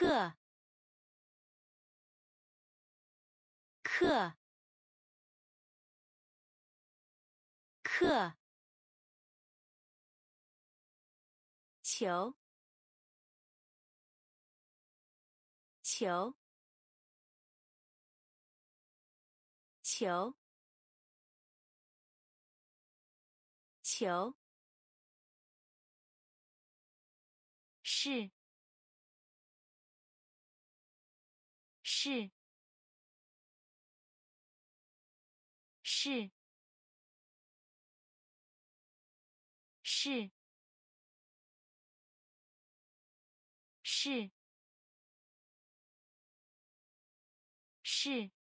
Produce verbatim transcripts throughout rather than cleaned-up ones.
课课课球球球球是是是是是是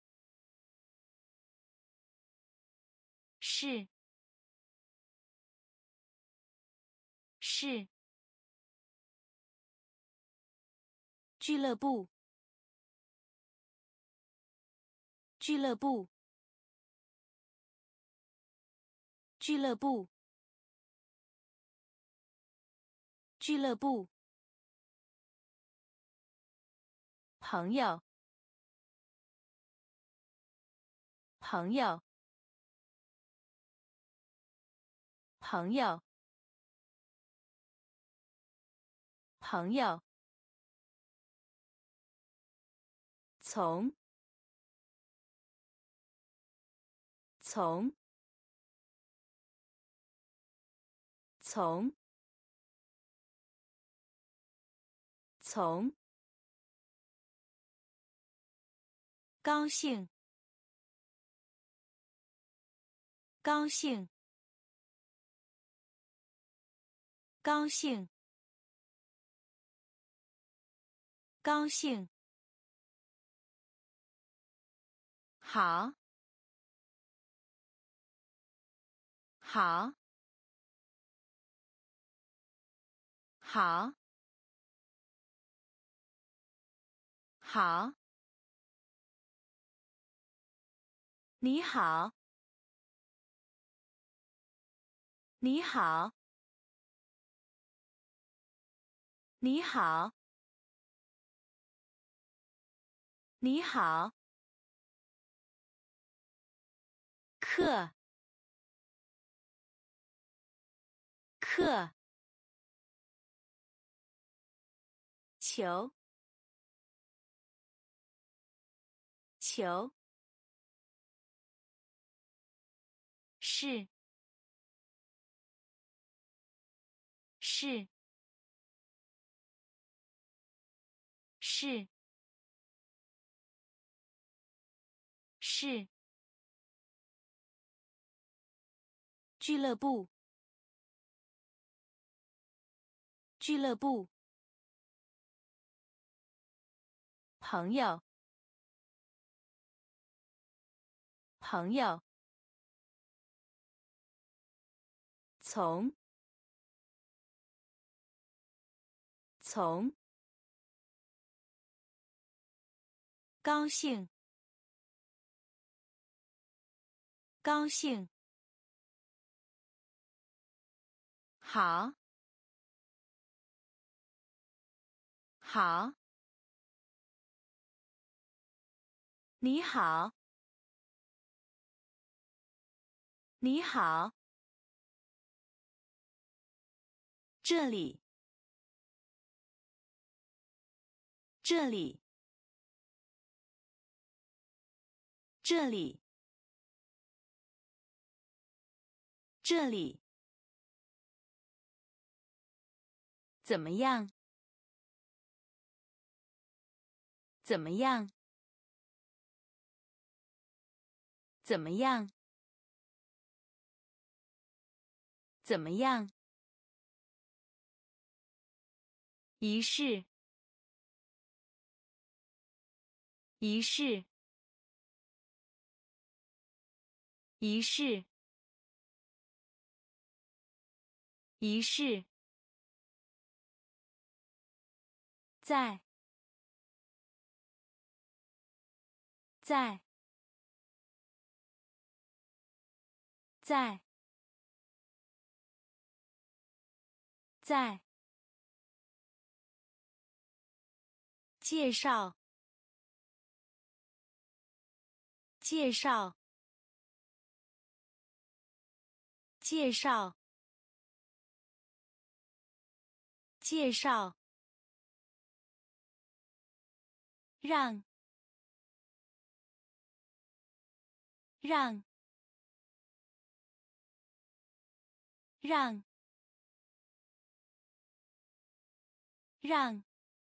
是是俱乐部俱乐部俱乐部俱乐部朋友朋友朋友朋友从从从从高兴高兴高兴高兴好好好好你好你好你好你好课课球球是是是是俱乐部俱乐部朋友朋友从从高兴高兴好好你好你好这里这里这里这里怎么样怎么样怎么样怎么样仪式仪式仪式仪式在在在在介绍，介绍，介绍，介绍，让，让，让，让，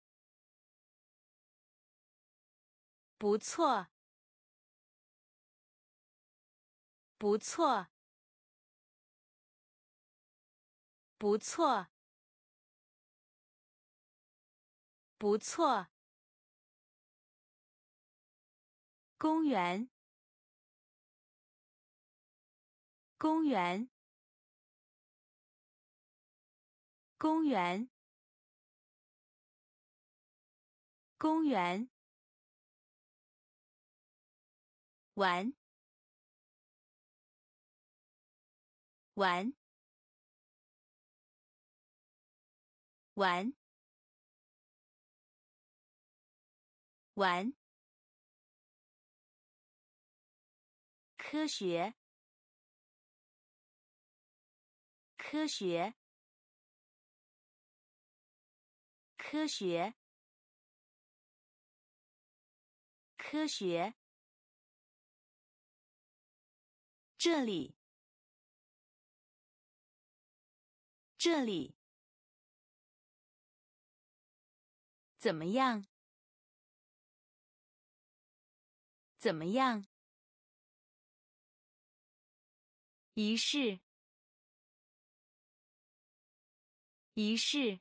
不错，不错，不错，不错。公园，公园，公园，公园。玩，玩，玩，玩。科学，科学，科学，科学。这里，这里。怎么样？怎么样？仪式，仪式。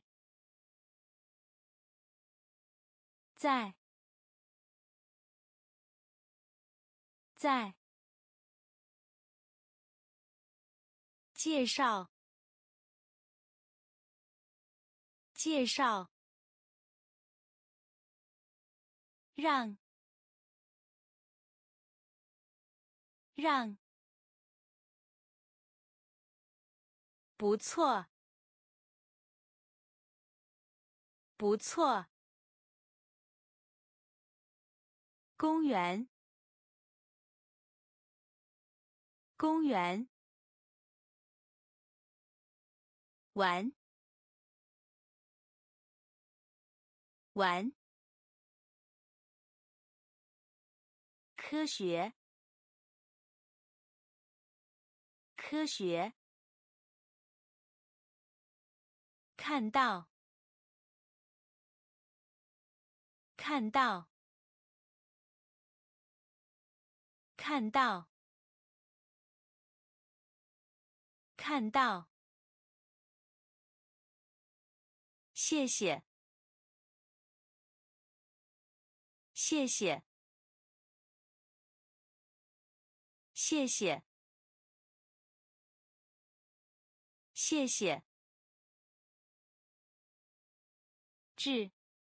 在，在。介绍，介绍。让，让。不错，不错。公园，公园。玩，玩。科学，科学。看到，看到，看到，看到。谢谢，谢谢，谢谢，谢谢。致，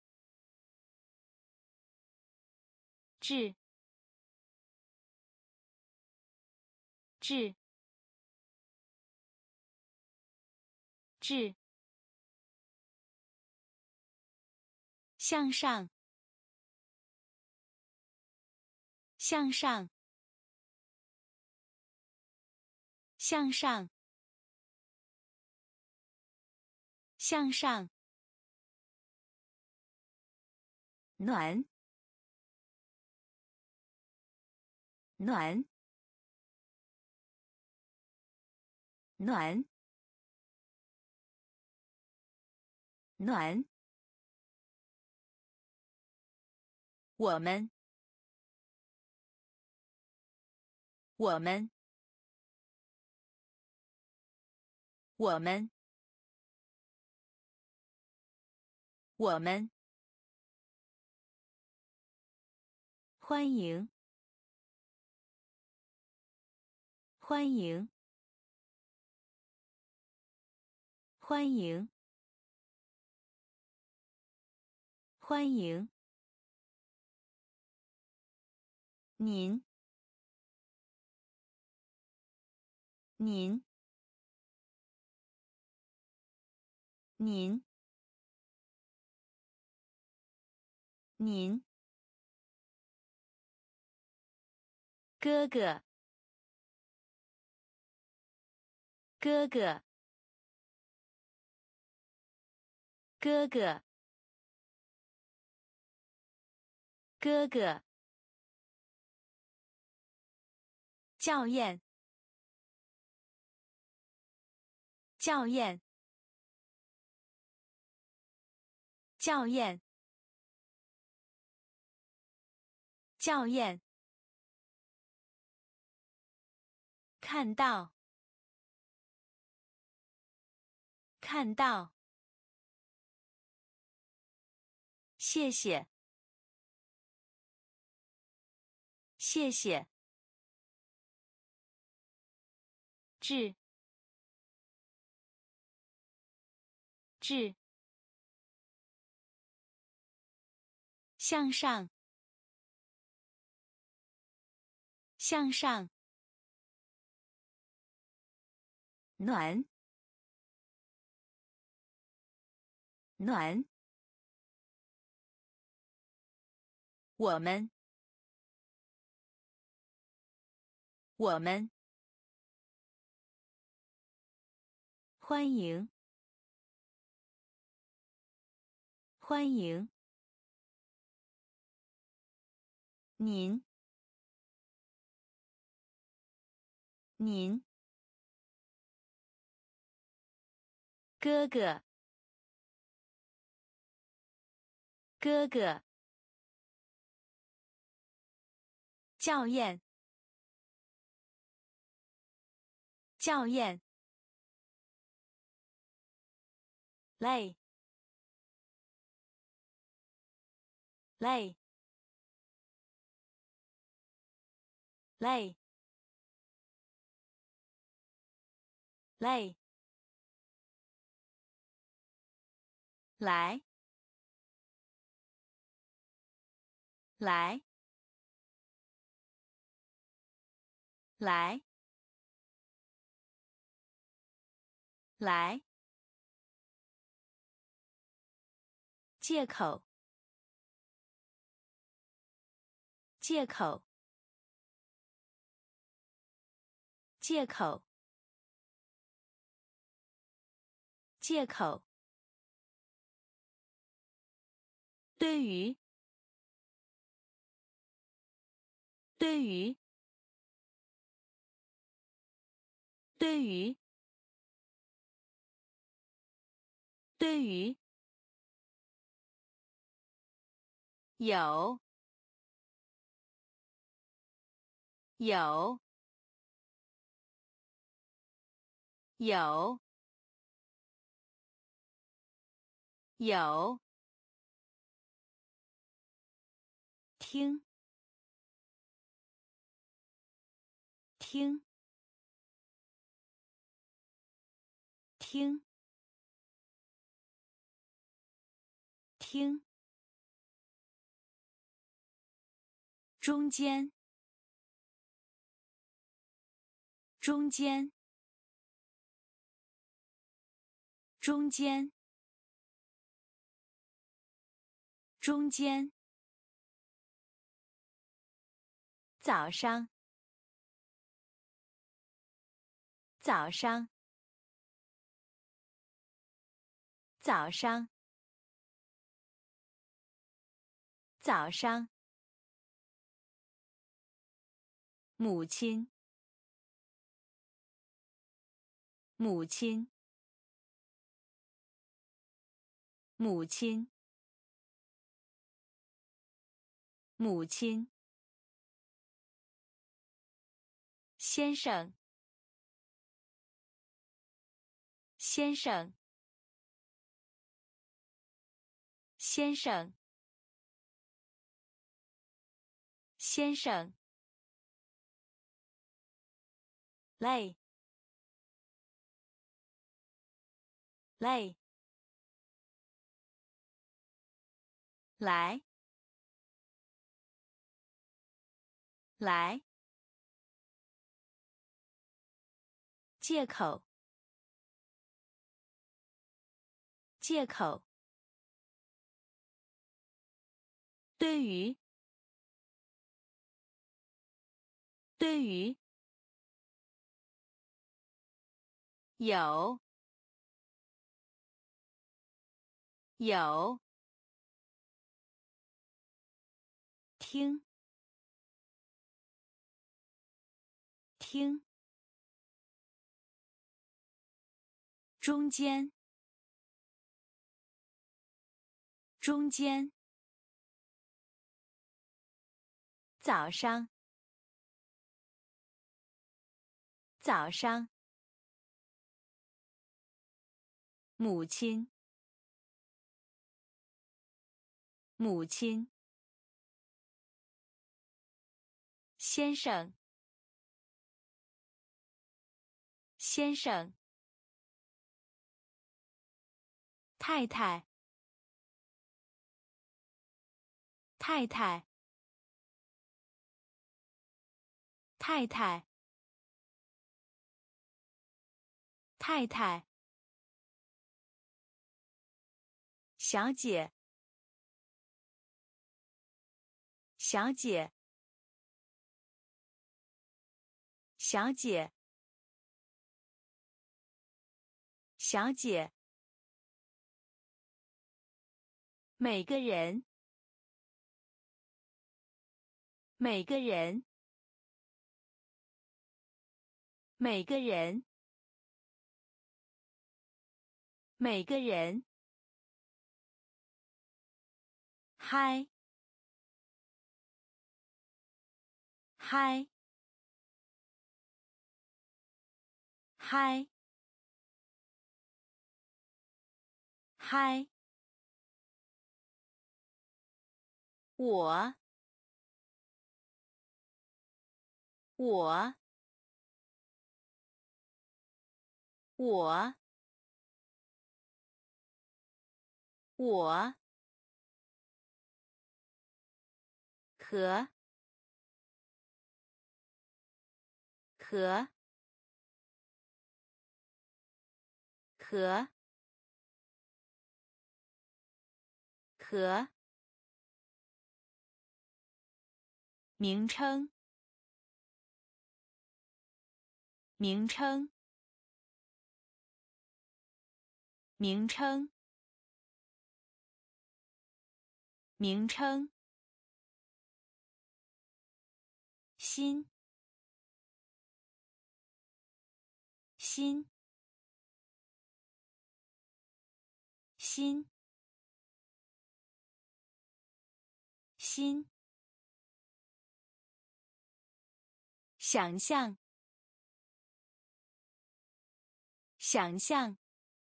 致，致，致。向上，向上，向上，向上。暖，暖，暖，暖。我们，我们，我们，我们。欢迎，欢迎，欢迎，欢迎。您，您，您。 您，哥哥，哥哥，哥哥，哥哥，校验，校验，校验，校验，看到，看到，谢谢，谢谢，致，致，向上，向上，暖，暖，我们，我们，欢迎，欢迎，您，您，哥哥，哥哥，校验，校验，累，累，累，累，来，来，来，来，借口，借口，借口，借口，对于，对于，对于，对于，有，有，有，有，听，听，听，听，中间，中间，中间，中间，早上，早上，早上，早上，母亲，母亲，母亲，母亲，先生，先生，先生，先生，累，累，来，来，借口，借口， 对于，对于，有，有，听，听，中间，中间，早上，早上，母亲，母亲，先生，先生，太太，太太，太太，太太，小姐，小姐，小姐，小姐，每个人，每个人，每个人，每个人，嗨，嗨，嗨，嗨，我，我，我，我，和，和，和，和，名称，名称，名称，名称，心，心，心，心，想象，想象，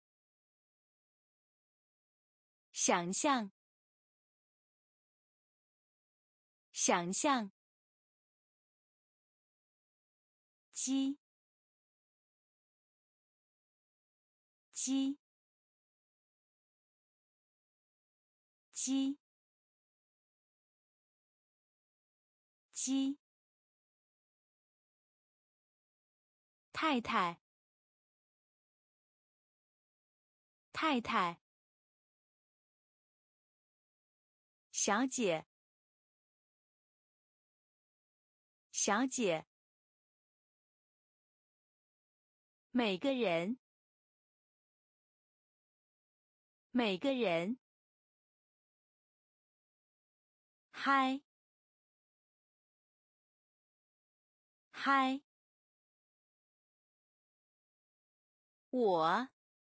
想象，想象，鸡，鸡，鸡，鸡，太太，太太，小姐，小姐，每个人，每个人，嗨，嗨，我，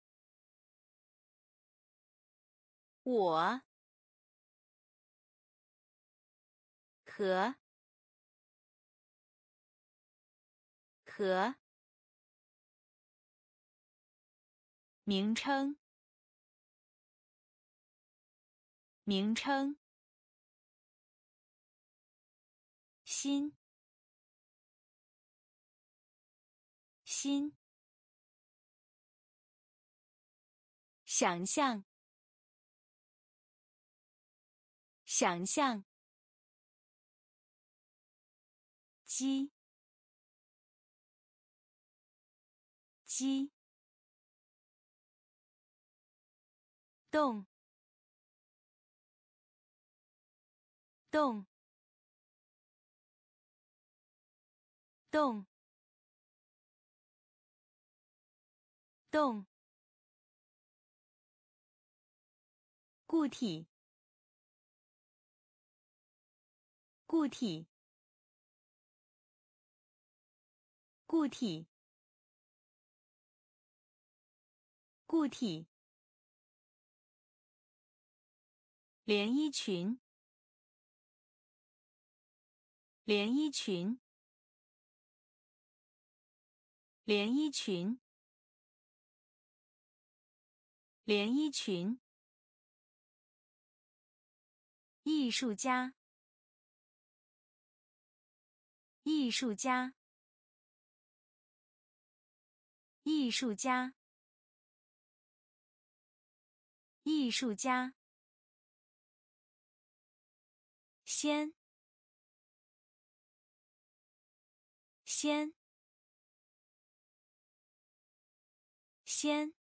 我，和，和，名称，名称，心，心，想象，想象，鸡，鸡，动， 动动动固体固体固体固体连衣裙连衣裙连衣裙连衣裙艺术家艺术家艺术家艺术家先先先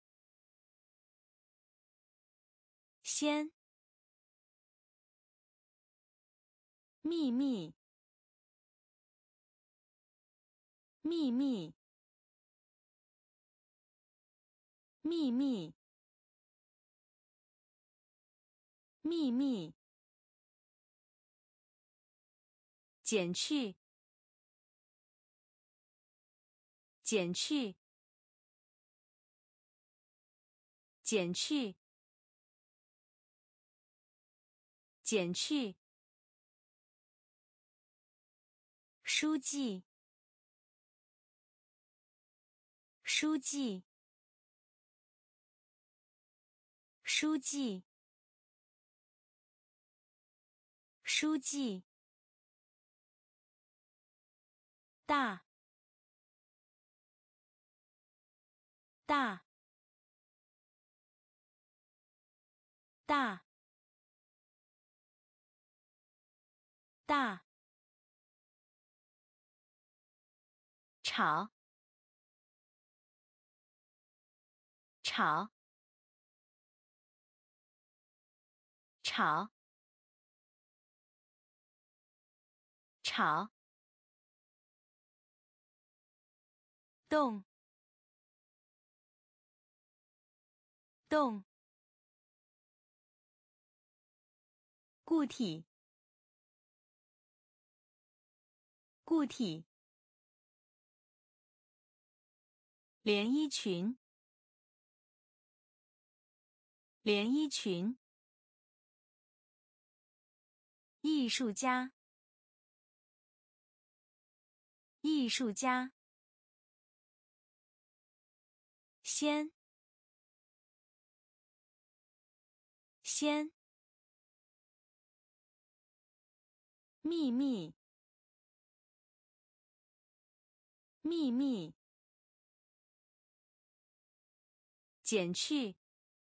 先秘密秘密秘密秘密减去减去减去减去书记书记书记书记大大大大吵吵吵吵动动固体固体连衣裙连衣裙艺术家艺术家先先秘密秘密减去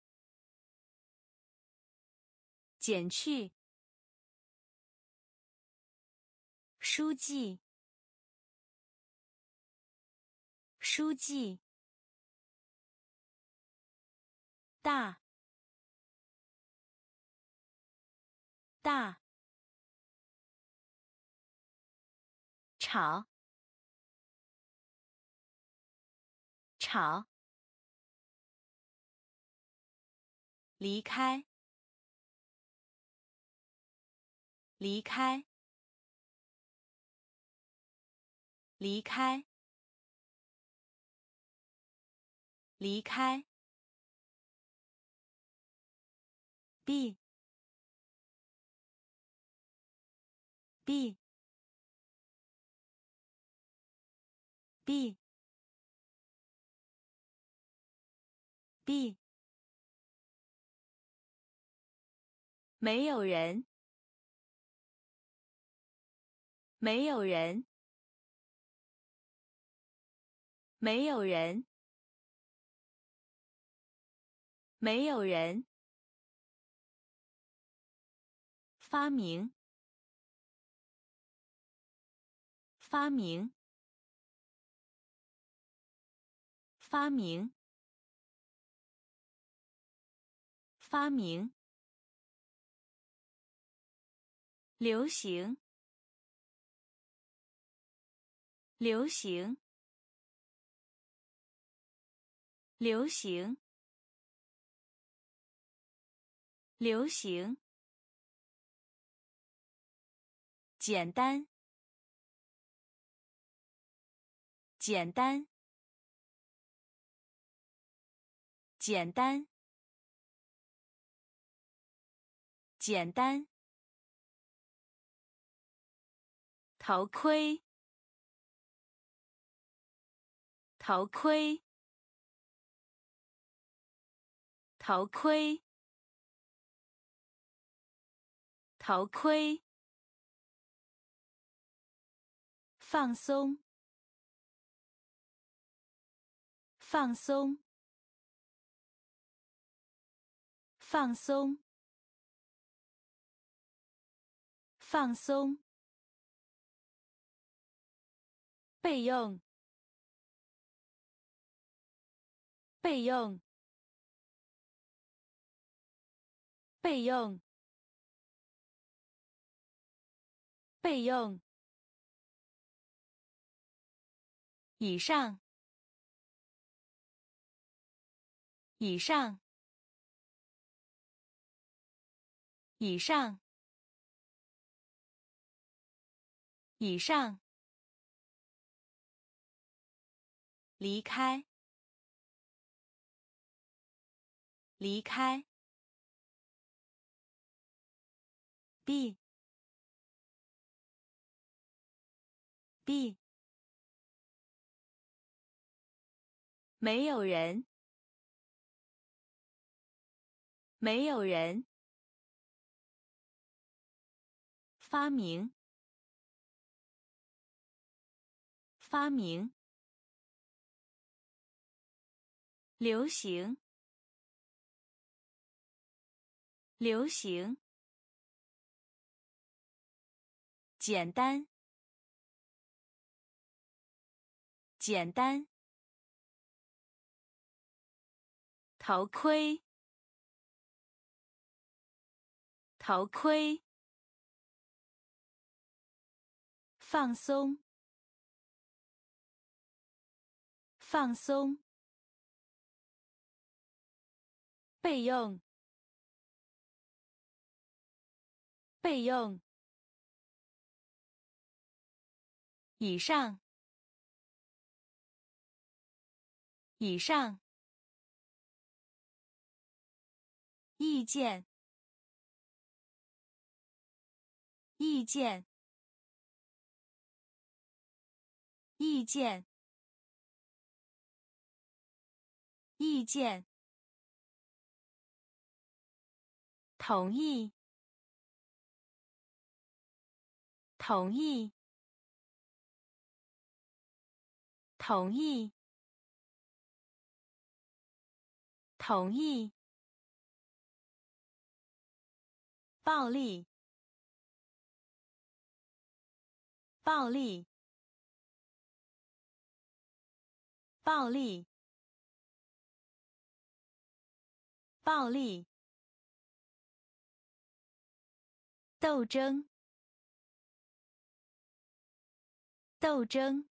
减去书记书记大大吵吵离开离开离开离开 B B B B 没有人没有人没有人没有人发明发明发明发明流行，流行，流行，流行，简单，简单，简单，简单，头盔，头盔，头盔，头盔，放松，放松，放松，放松，备用，备用，备用，备用，以上，以上，以上，以上，离开，离开，b b 没有人，没有人，发明，发明，流行，流行，简单，简单，头盔，头盔，放松，放松，备用，备用，以上，以上，意见，意见，意见，意见，同意，同意，同意，同意，暴力，暴力，暴力，暴力，斗争，斗争，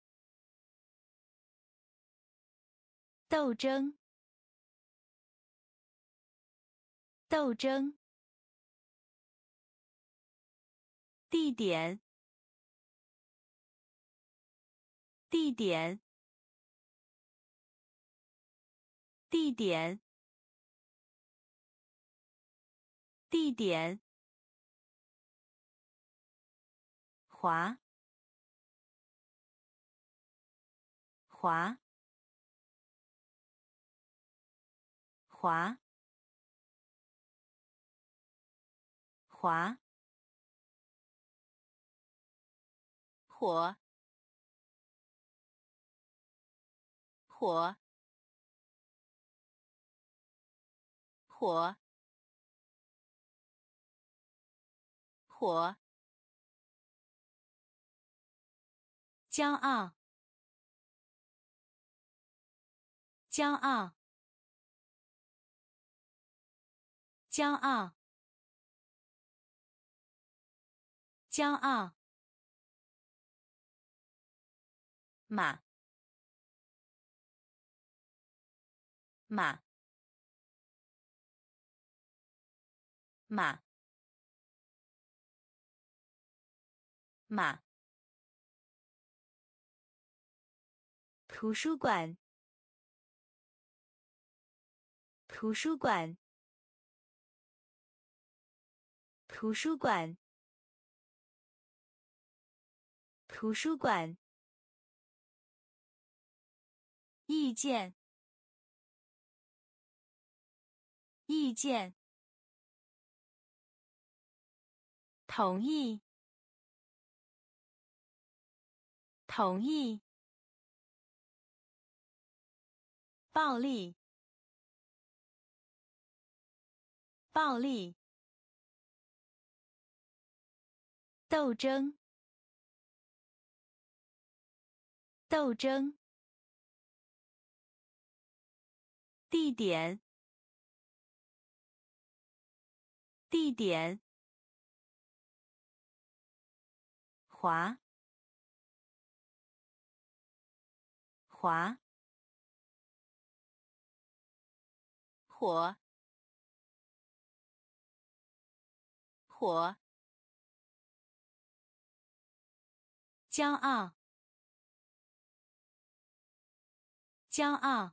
斗争，斗争，地点，地点，地点，地点，滑，滑，滑，滑，火，火，火，火，骄傲，骄傲，骄傲， 骄傲，马，马，马，马。图书馆，图书馆，图书馆，图书馆。意见，意见。同意，同意。暴力，暴力。斗争，斗争。地点，地点。滑，滑。火，火。骄傲，骄傲。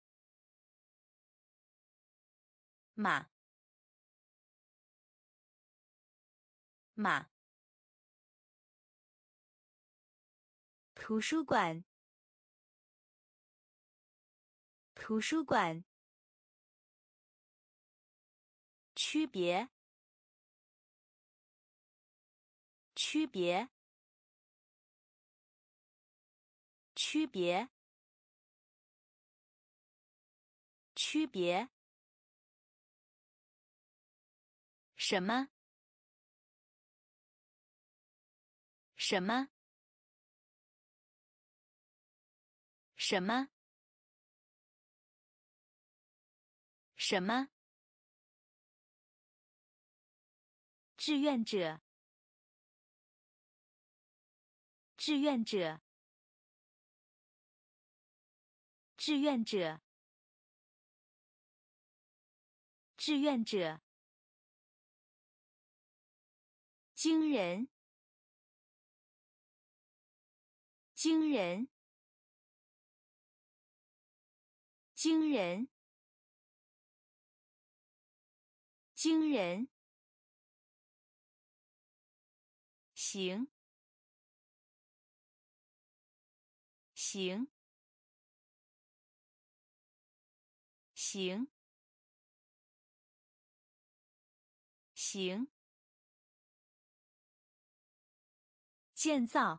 马，马。图书馆，图书馆。区别，区别，区别，区别。什么？什么？什么？什么？志愿者，志愿者，志愿者，志愿者。惊人，惊人，惊人，惊人。行，行，行，行。建造，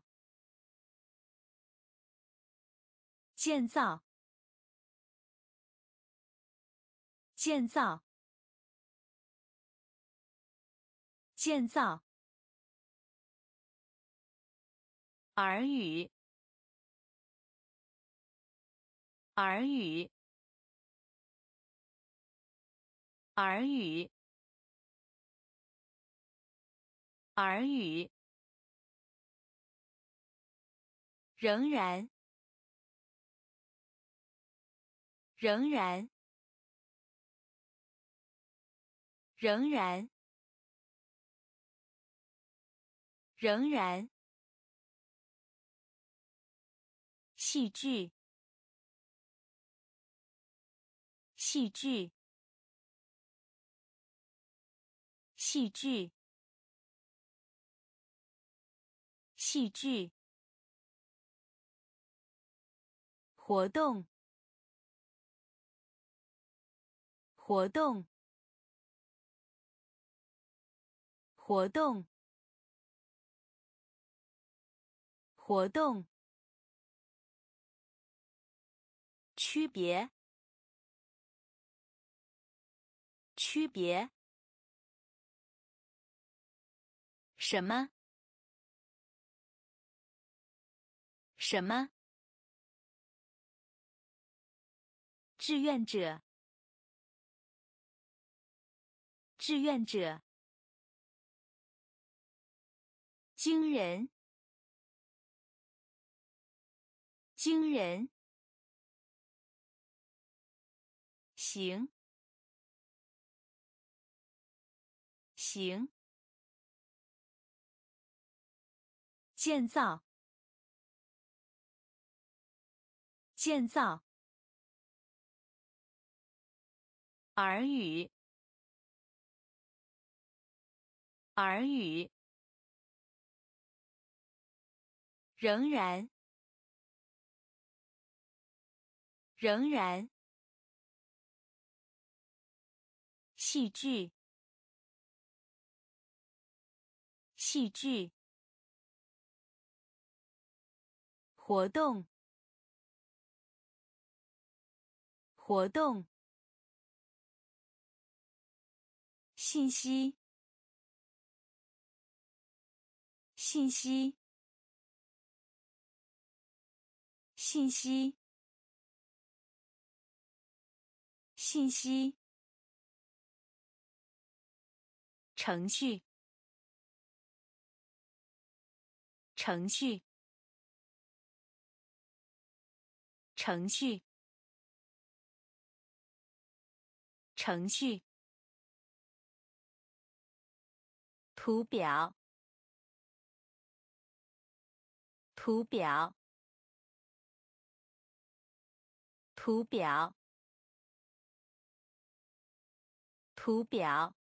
建造，建造，建造。耳语，耳语，耳语，耳语。仍然，仍然，仍然，仍然。戏剧，戏剧，戏剧，戏剧。活动，活动，活动，活动。区别，区别。什么？什么？志愿者，志愿者。 惊人，惊人，行，行，建造，建造，耳语，耳语，仍然，仍然，戏剧，戏剧，活动，活动，信息，信息，信息，信息，程序，程序，程序，程序，图表，图表，图表，图表，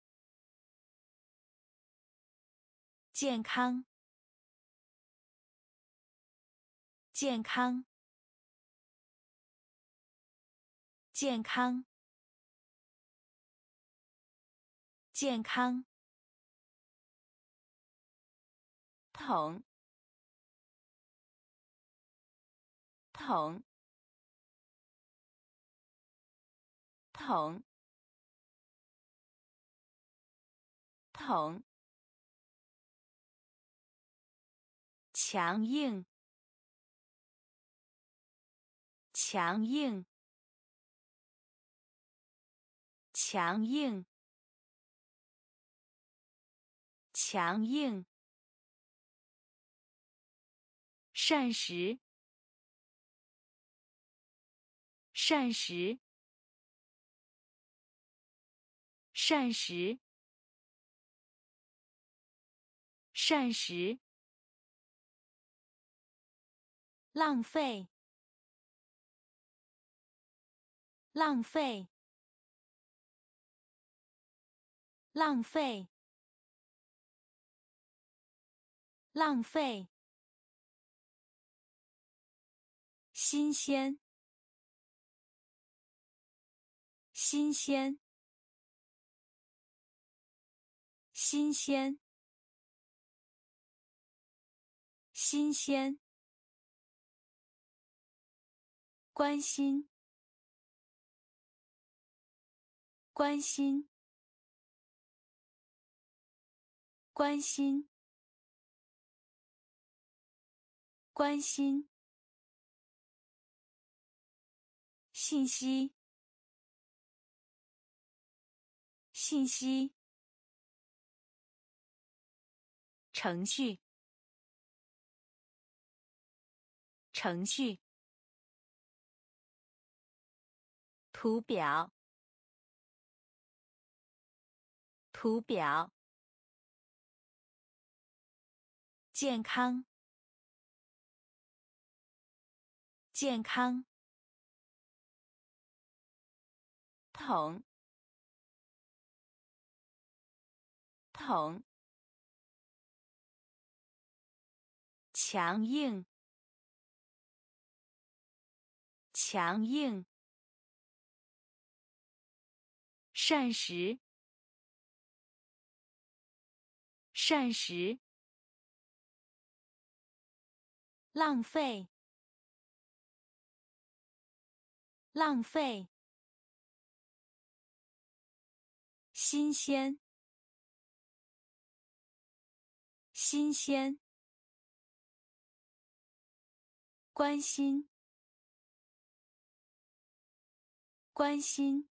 健康，健康，健康，健康，桶，桶，桶，桶，强硬，强硬，强硬，强硬，膳食，膳食，膳食，膳食，浪费，浪费，浪费，浪费，新鲜，新鲜，新鲜，新鲜，关心，关心，关心，关心，信息，信息，程序，程序，图表，图表，健康，健康，桶，桶，强硬，强硬，膳食，膳食，浪费，浪费，新鲜，新鲜，关心，关心，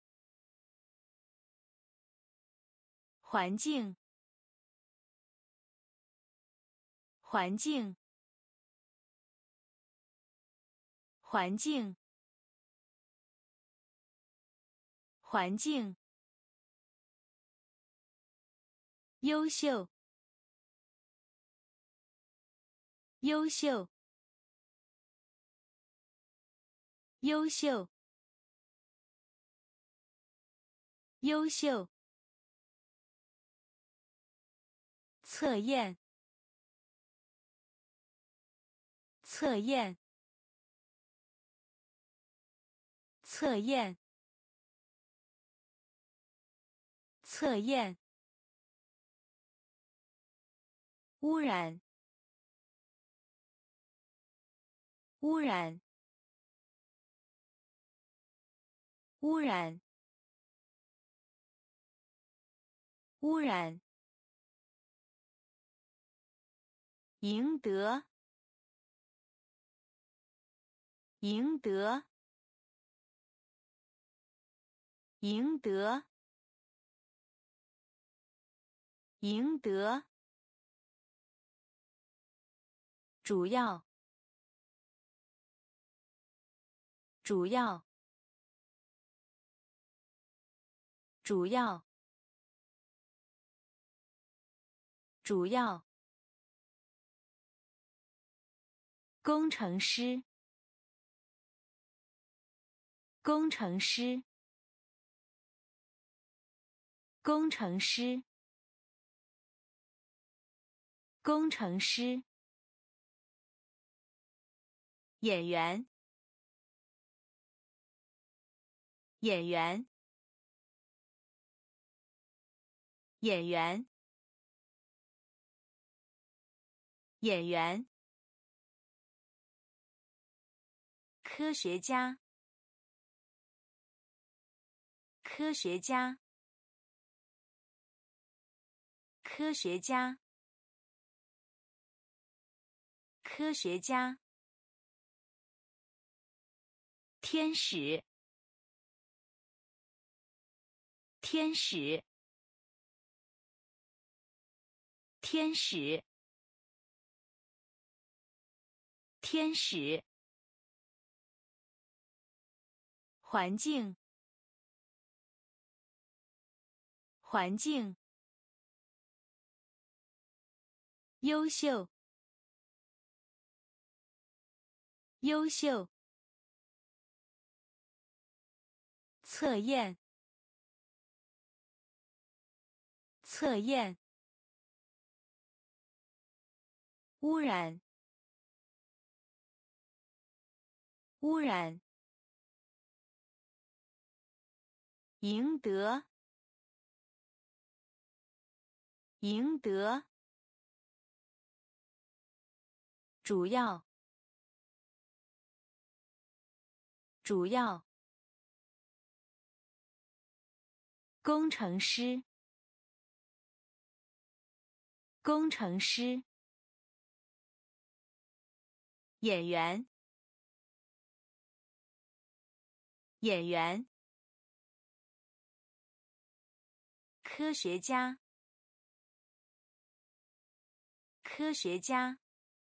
环境， 环境，环境，环境，优秀，优秀，优秀，优秀，测验，测验，测验，测验，污染，污染，污染，污染，赢得，赢得，赢得，赢得，主要，主要，主要，主要，工程师，工程师，工程师，工程师，演员，演员，演员，演员，科学家，科学家，科学家，科学家，天使，天使，天使，天使，环境，环境，优秀，优秀，测验，测验，污染，污染，赢得，赢得，主要，主要，工程师，工程师，演员，演员，科学家，科学家，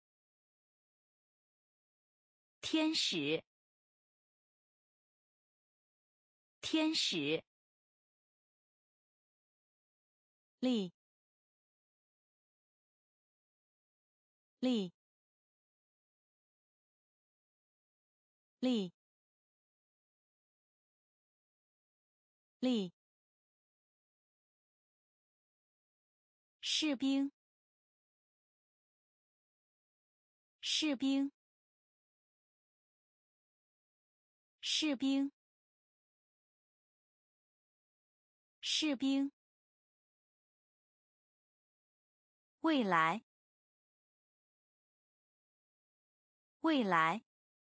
天使，天使，力，力，力，力，士兵，士兵，士兵，士兵，未来，未来，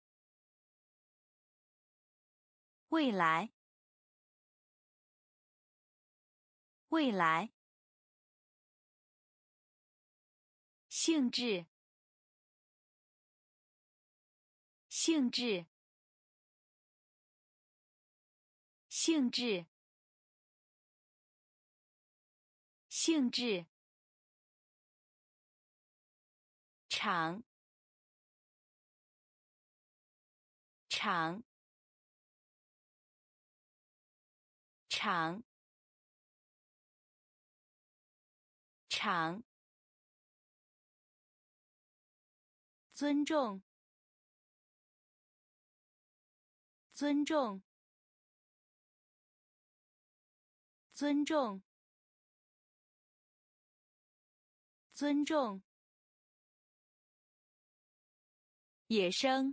未来，未来，性质，性质，性质，性质， 长长长长尊重尊重尊重尊重野生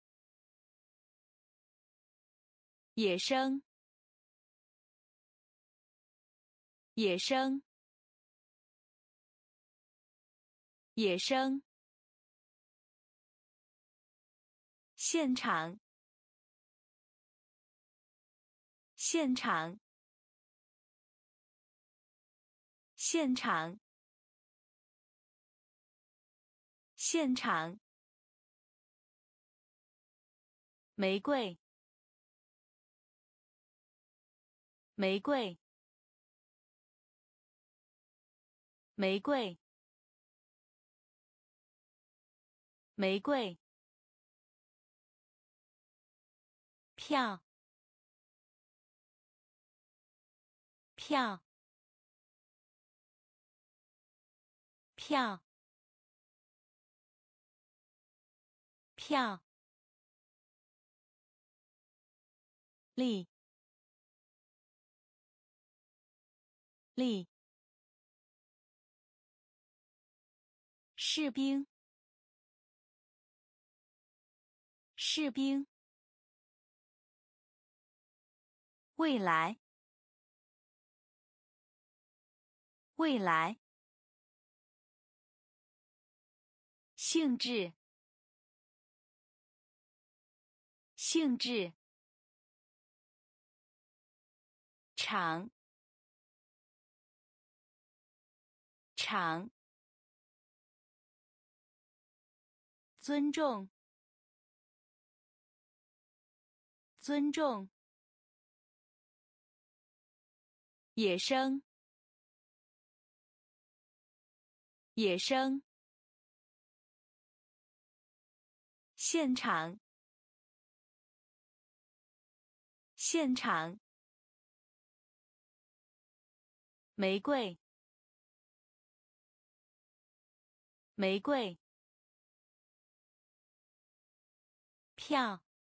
野生野生野生现场现场现场现场玫瑰玫瑰玫瑰玫瑰票票票票力力士兵士兵未来未来性质性质长长尊重尊重野生野生现场现场玫瑰玫瑰票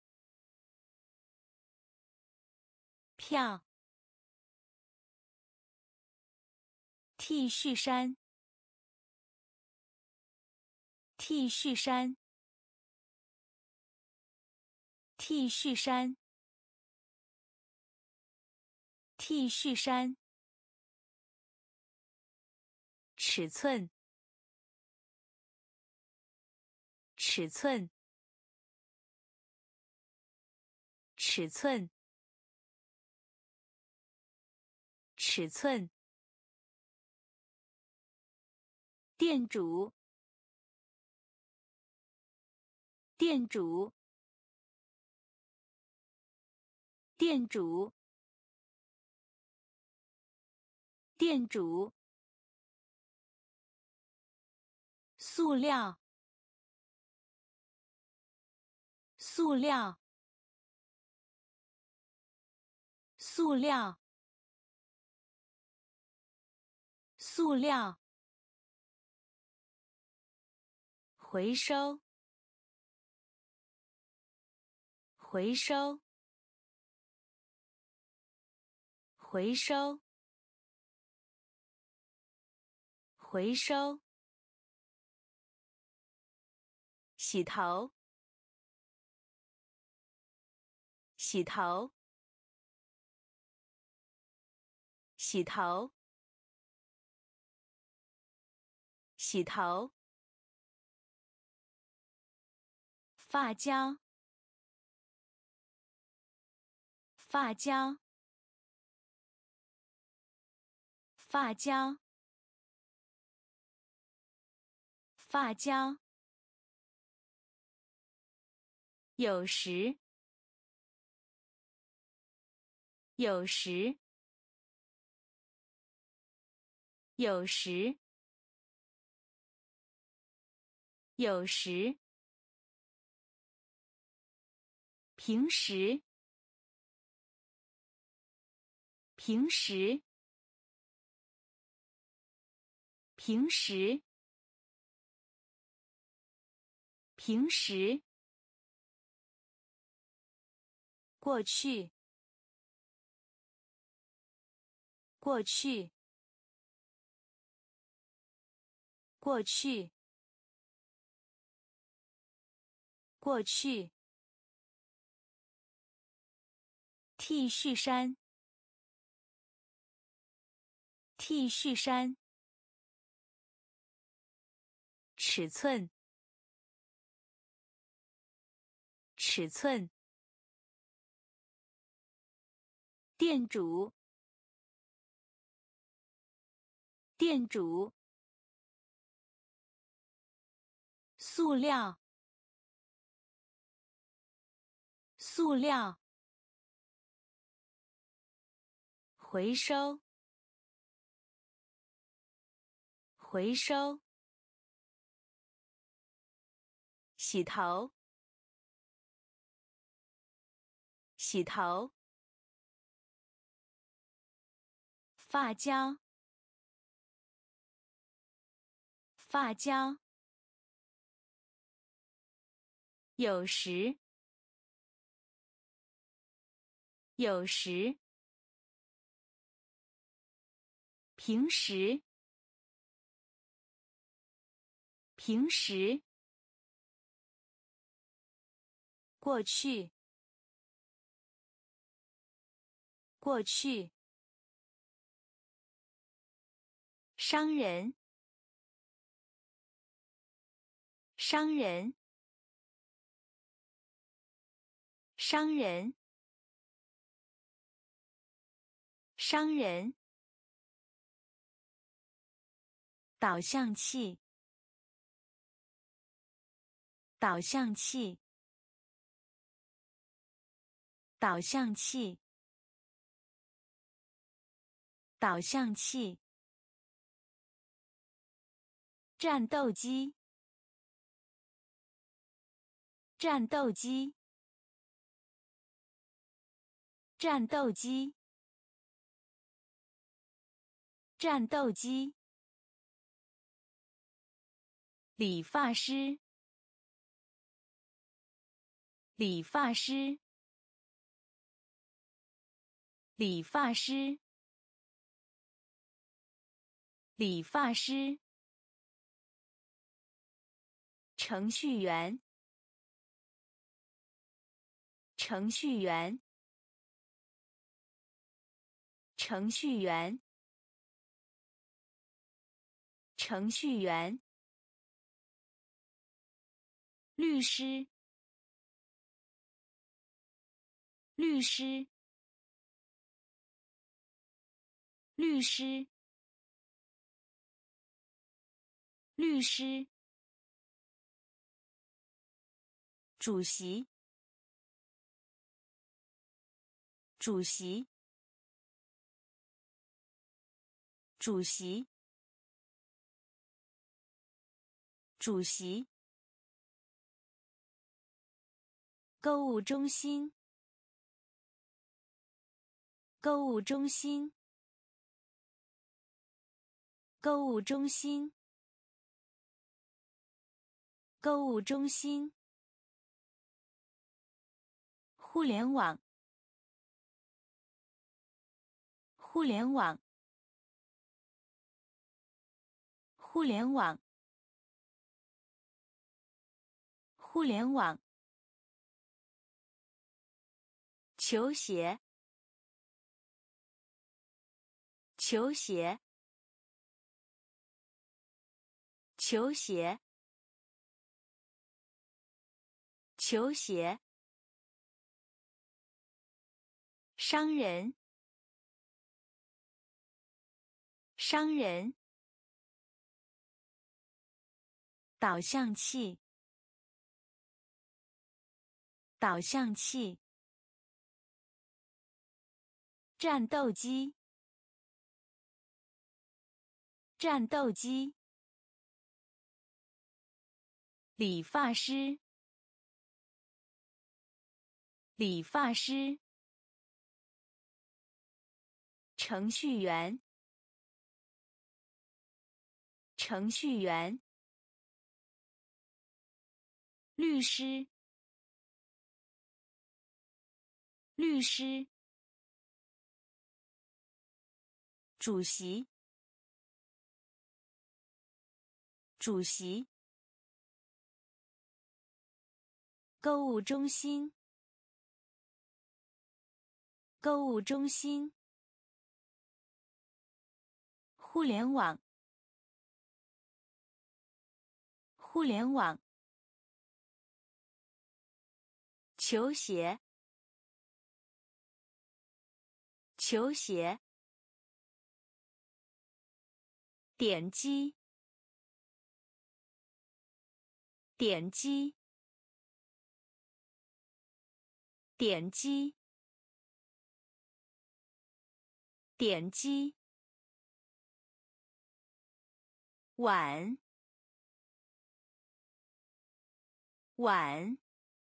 票 T 恤衫 T 恤衫 T 恤衫 T 恤衫尺寸尺寸尺寸尺寸店主店主店主店主塑料塑料塑料塑料回收回收回收回收洗头洗头洗头洗头发胶发胶发胶发胶有时有时有时有时，平时，平时，平时，平时，过去，过去，过去，过去。T 恤衫，T 恤衫。尺寸，尺寸。店主，店主。塑料，塑料。回收，回收。洗头，洗头。发胶，发胶。有时，有时。平时，平时。过去，过去。商人，商人，商人，商人。导向器，导向器，导向器，导向器。战斗机，战斗机，战斗机，战斗机。理发师，理发师，理发师，理发师。程序员，程序员，程序员，程序员。律师，律师，律师，律师。主席，主席，主席，主席。购物中心，购物中心，购物中心，购物中心。互联网，互联网，互联网，互联网。球鞋，球鞋，球鞋，球鞋。商人，商人。导向器，导向器。战斗机，战斗机。 理发师，理发师。程序员，程序员。律师，律师。主席，主席。购物中心，购物中心。互联网，互联网。球鞋，球鞋。点击，点击，点击，点击。碗，碗，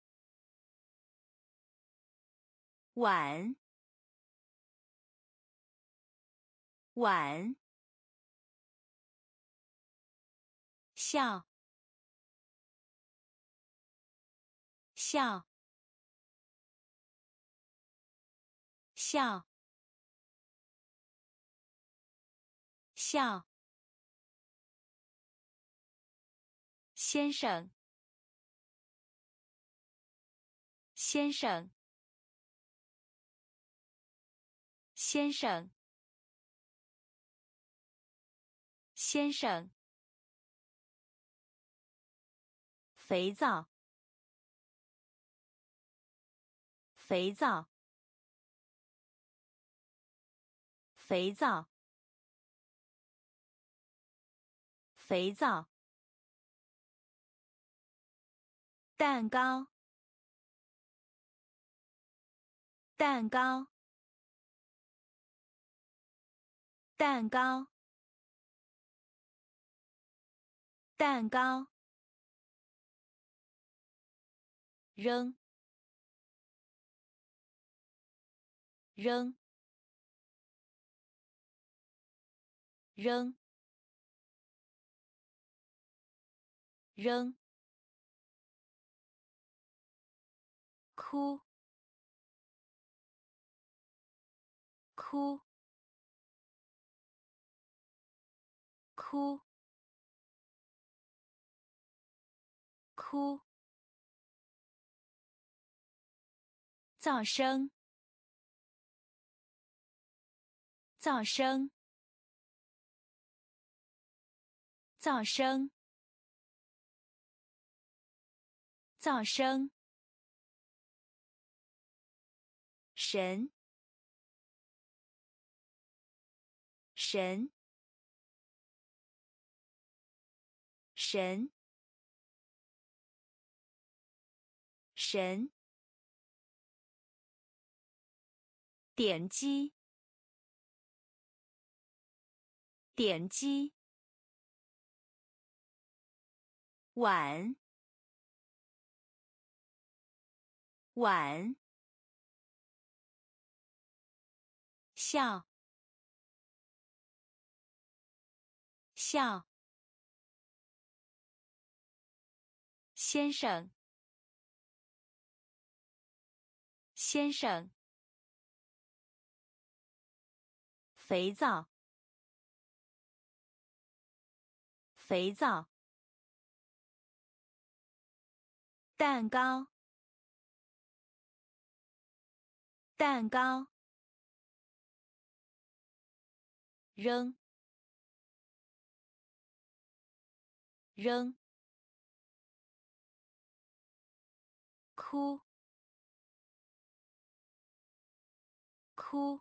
碗，碗。笑，笑，笑，笑。先生，先生，先生，先生。肥皂，肥皂，肥皂，肥皂。蛋糕，蛋糕，蛋糕，蛋糕。扔，扔，扔，扔。哭，哭，哭，哭。噪声，噪声，噪声，噪声。神，神，神，神。点击，点击。碗，碗。笑，笑。先生，先生。肥皂，肥皂。蛋糕，蛋糕。扔，扔。哭，哭。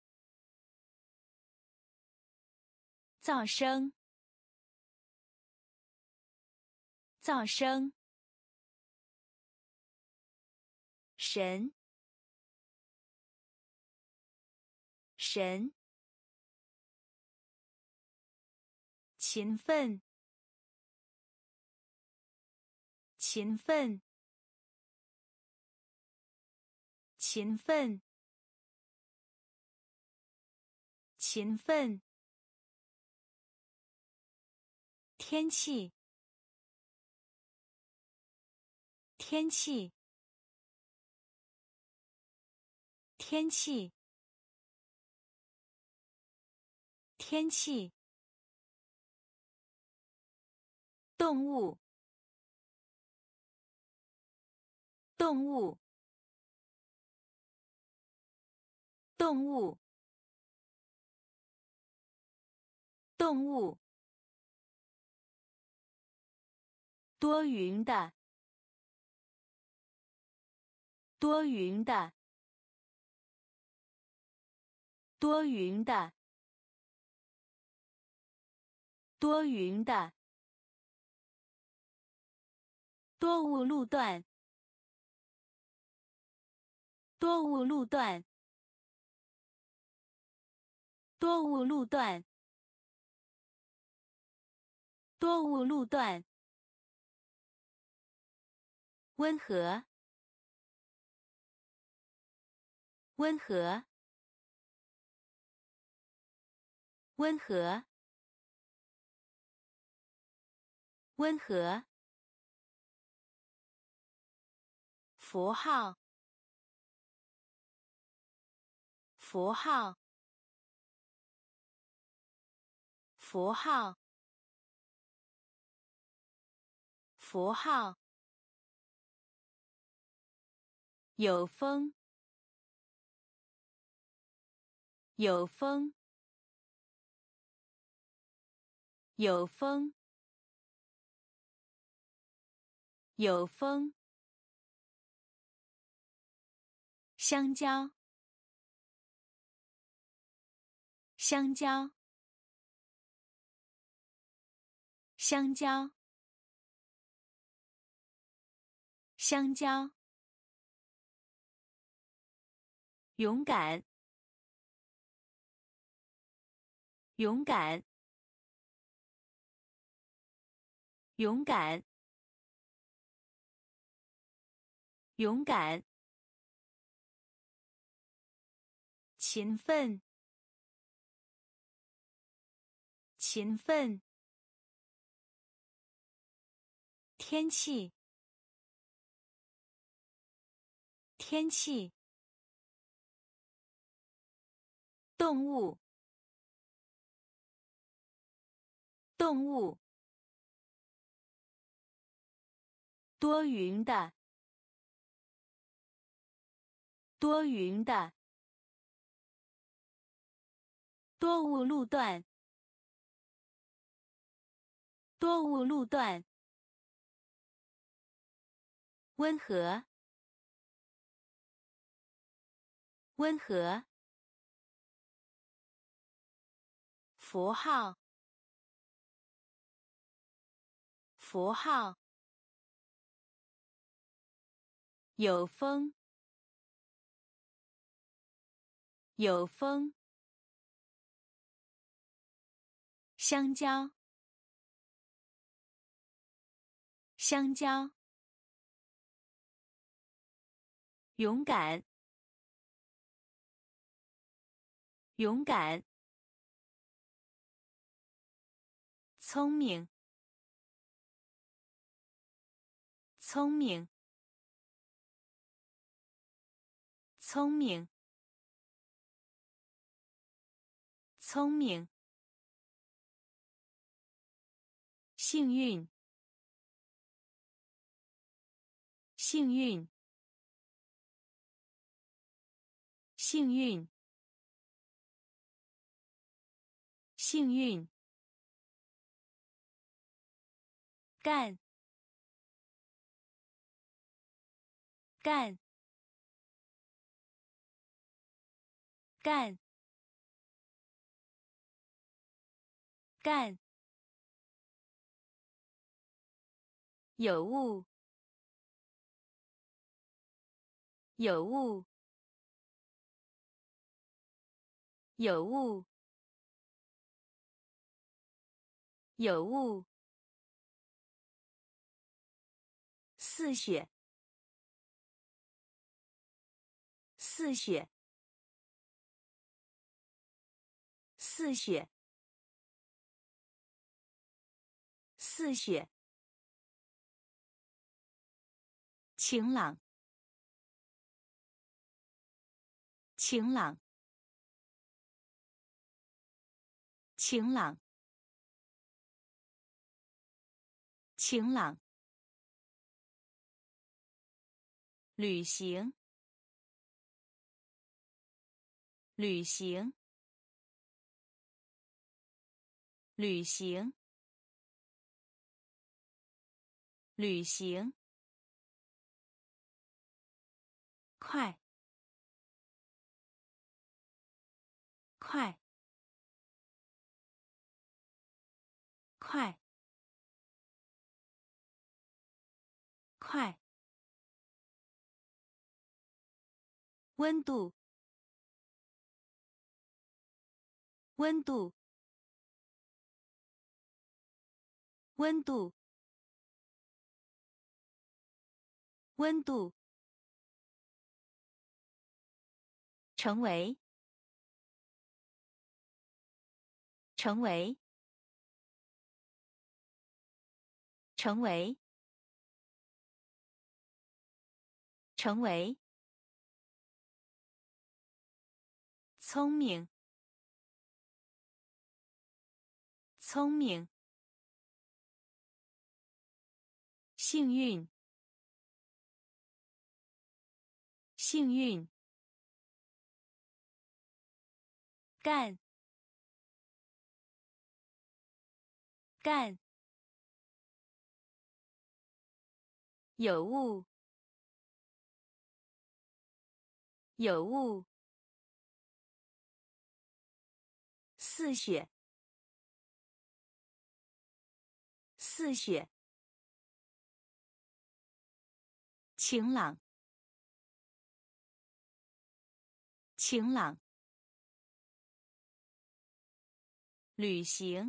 噪声，噪声。神，神。勤奋， 勤奋，勤奋，勤奋。天气，天气，天气，天气。动物，动物，动物，动物。多云的，多云的，多云的，多云的。多雾路段，多雾路段，多雾路段，多雾路段。温和，温和，温和，温和。符号，符号，符号，符号。有风，有风，有风，有风。香蕉，香蕉，香蕉，香蕉。勇敢，勇敢，勇敢，勇敢。勤奋，勤奋。天气，天气。动物，动物。多云的，多云的。多雾路段，多雾路段。温和，温和。符号，符号。有风，有风。香蕉，香蕉。勇敢，勇敢。聪明，聪明，聪明，聪明。幸运，幸运，幸运，幸运。干，干，干，干。有雾，有雾，有雾，有雾。 似雪，似雪，似雪，似雪。晴朗，晴朗，晴朗，晴朗。旅行，旅行，旅行，旅行。快，快，快，快。温度，温度，温度，温度。成为，成为，成为，成为。聪明，聪明。幸运，幸运。干，干。有物，有物。似雪，似雪。晴朗，晴朗。旅行，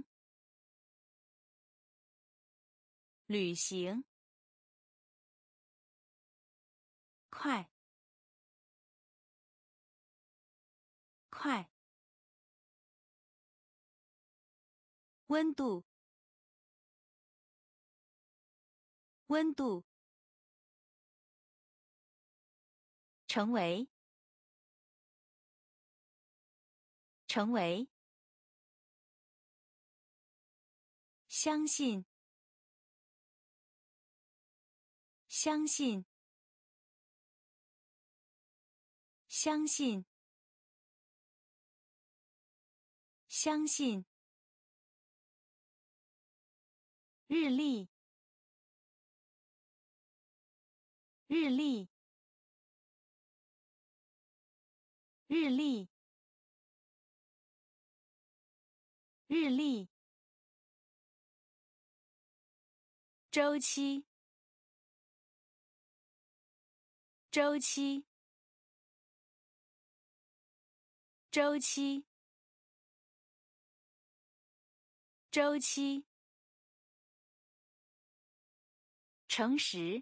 旅行。快，快。温度，温度。成为，成为。相信，相信，相信，相信。日历，日历，日历，日历。周期，周期，周期，周期。诚实，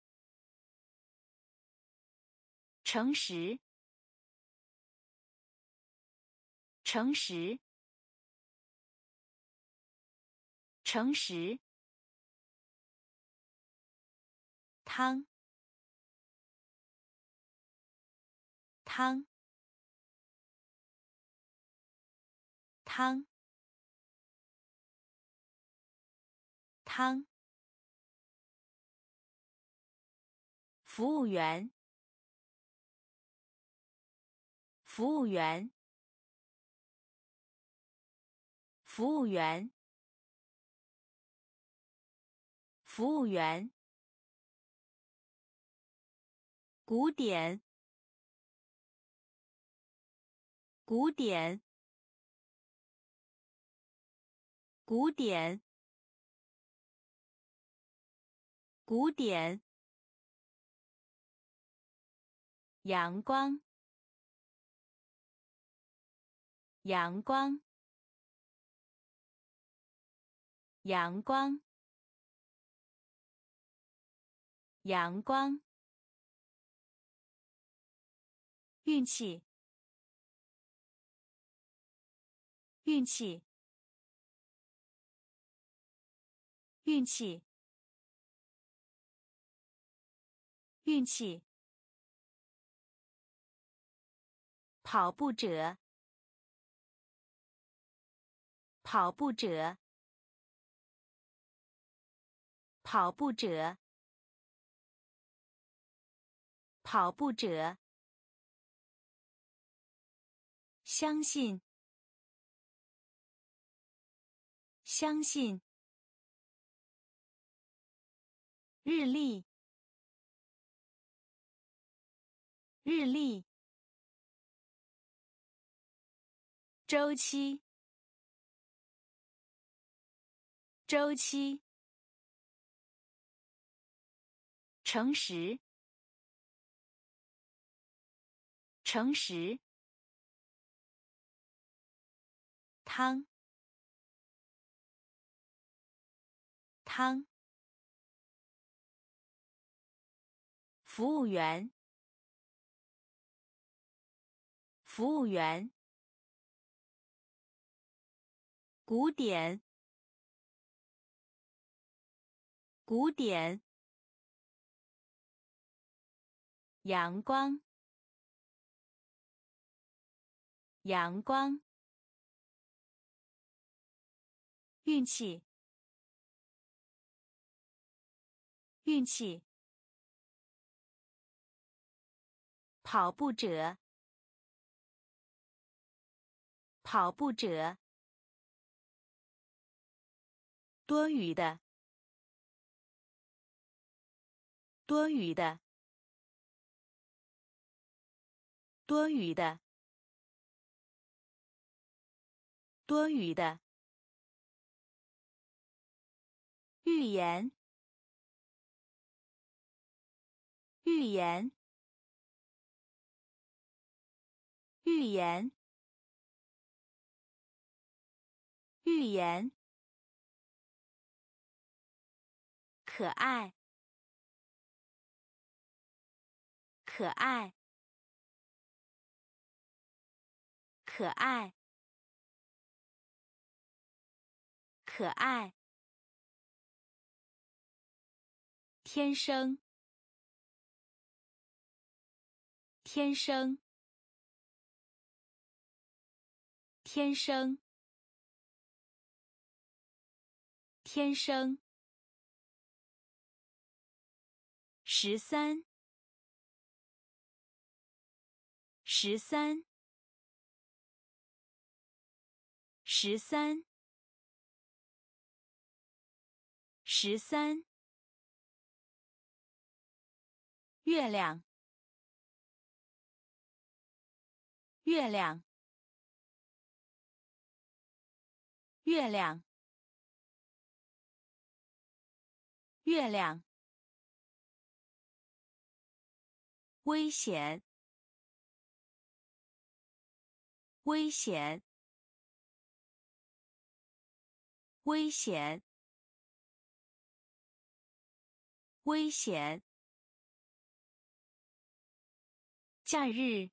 诚实，诚实，诚实。汤，汤，汤，汤。服务员，服务员，服务员，服务员。古典，古典，古典，古典。阳光，阳光，阳光， 阳光，运气，运气，运气，运气。跑步者，跑步者，跑步者，跑步者。相信，相信。日历，日历。周期，周期。诚实，诚实。汤，汤。服务员，服务员。古典，古典。阳光，阳光。运气，运气。跑步者，跑步者。多余的，多余的，多余的，多余的。预言，预言，预言，预言。可爱，可爱，可爱，可爱。天生，天生，天生，天生。十三，十三，十三，十三。月亮，月亮，月亮，月亮。危险，危险，危险，危险。假日，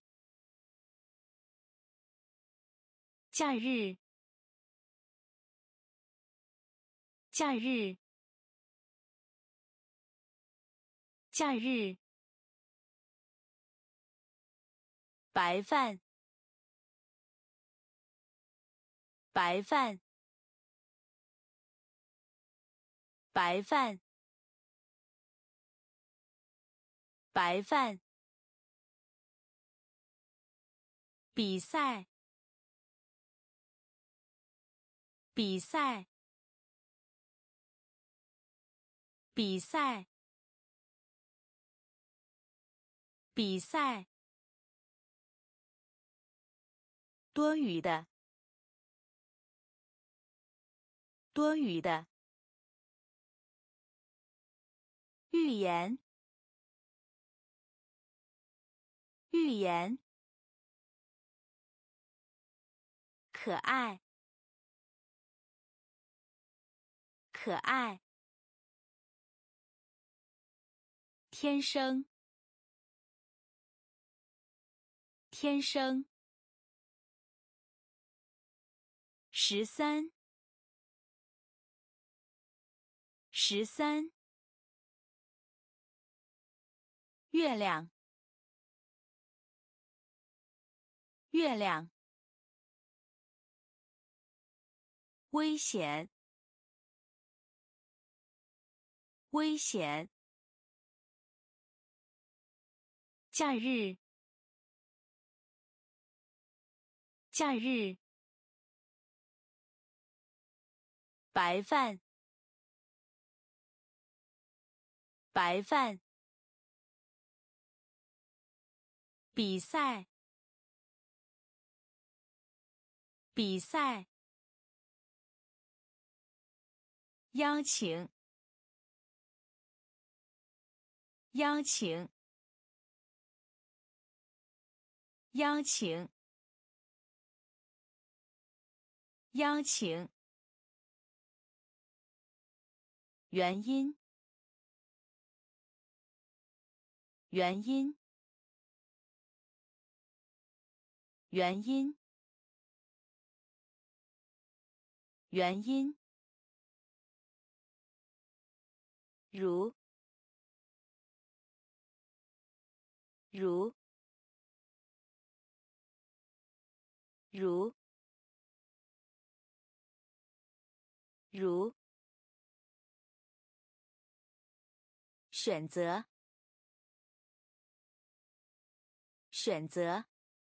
假日，假日，假日。白饭，白饭，白饭，白饭。比赛，比赛，比赛，比赛。多余的，多余的。预言，预言。可爱，可爱。 天生，天生。十三，十三。月亮，月亮。危险，危险。假日，假日。白饭，白饭。比赛，比赛。邀请，邀请，邀请，邀请。原因，原因，原因，原因。如，如，如，如。选择，选择，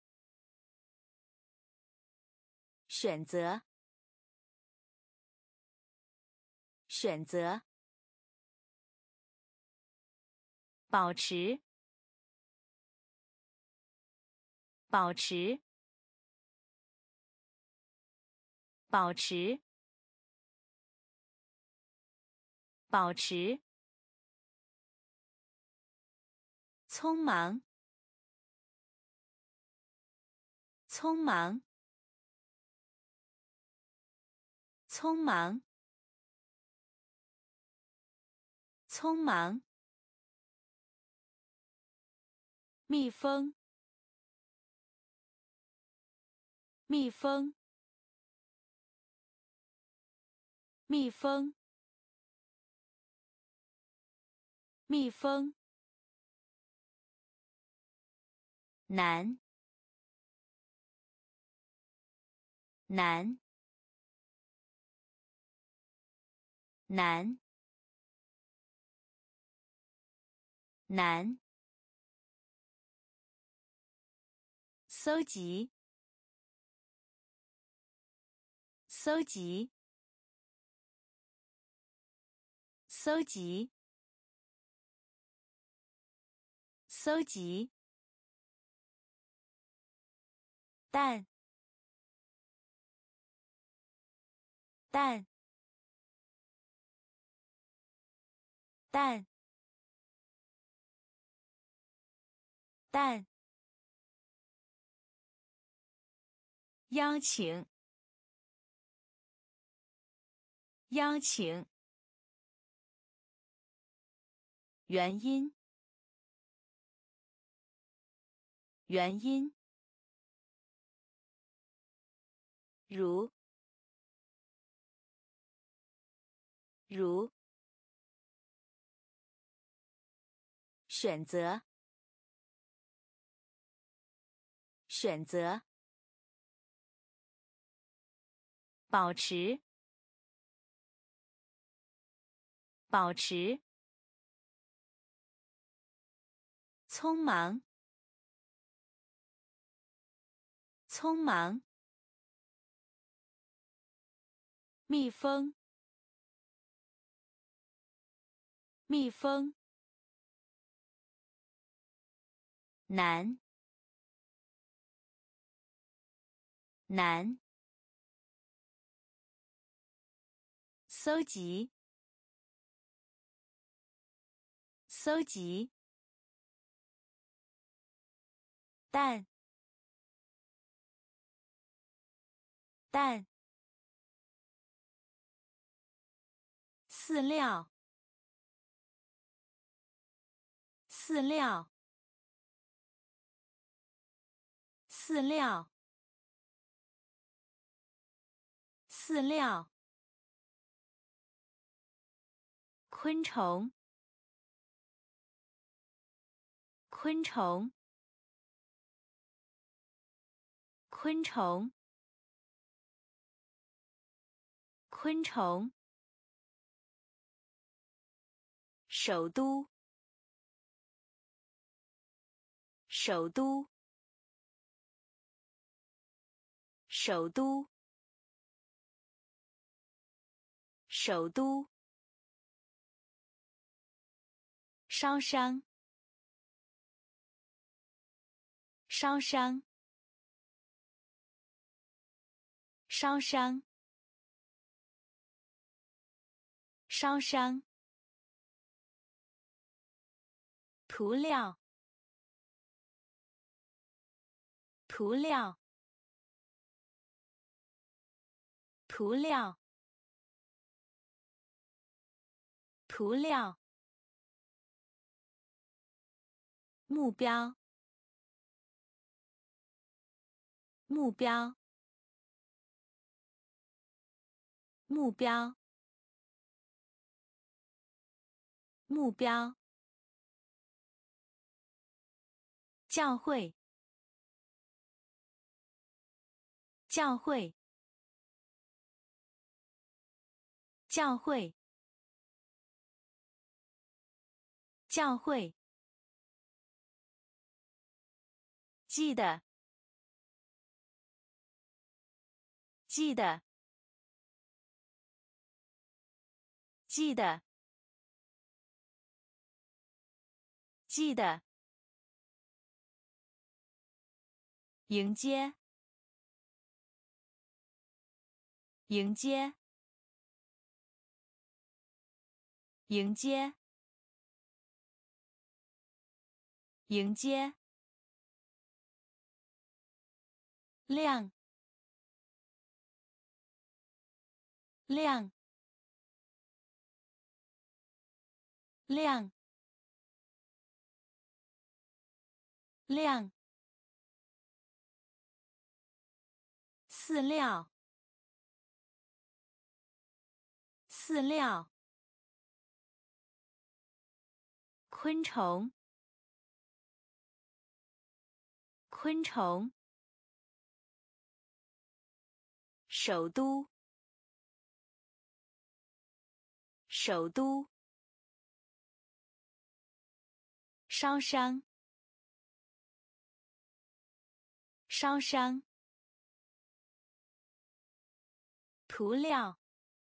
选择，选择。保持，保持，保持，保持。匆忙，匆忙，匆忙，匆忙。蜜蜂，蜜蜂，蜜蜂，蜜蜂。难，难，难，难。搜集，搜集，搜集，搜集。蛋，蛋，蛋，蛋。邀请，邀请。原因，原因。如，如。选择，选择。保持，保持。匆忙，匆忙。蜜蜂，蜜蜂。难，难。搜集，搜集。蛋，蛋。饲料， 饲料，饲料，饲料。昆虫，昆虫，昆虫，昆虫。首都，首都，首都，首都。烧伤，烧伤，烧伤，烧伤。涂料，涂料，涂料，涂料。目标，目标，目标，目标。教会，教会，教会，教会。记得，记得，记得，记得。迎接，迎接，迎接，迎接。亮，亮，亮，亮。饲料，饲料。昆虫，昆虫。首都，首都。烧伤，烧伤。涂料，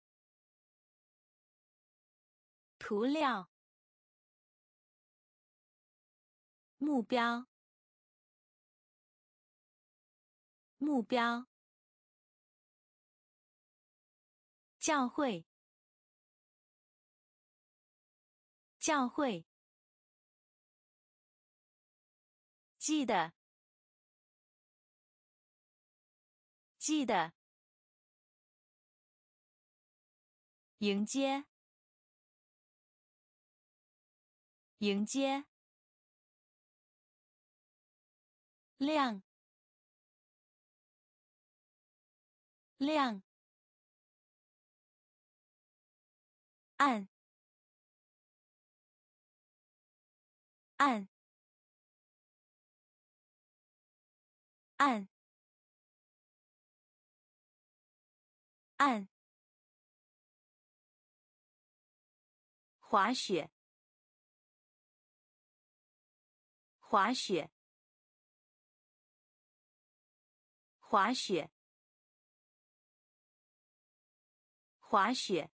涂料。目标，目标。教会，教会。记得，记得。迎接，迎接。亮，亮。按，按，按，按。滑雪，滑雪，滑雪，滑雪。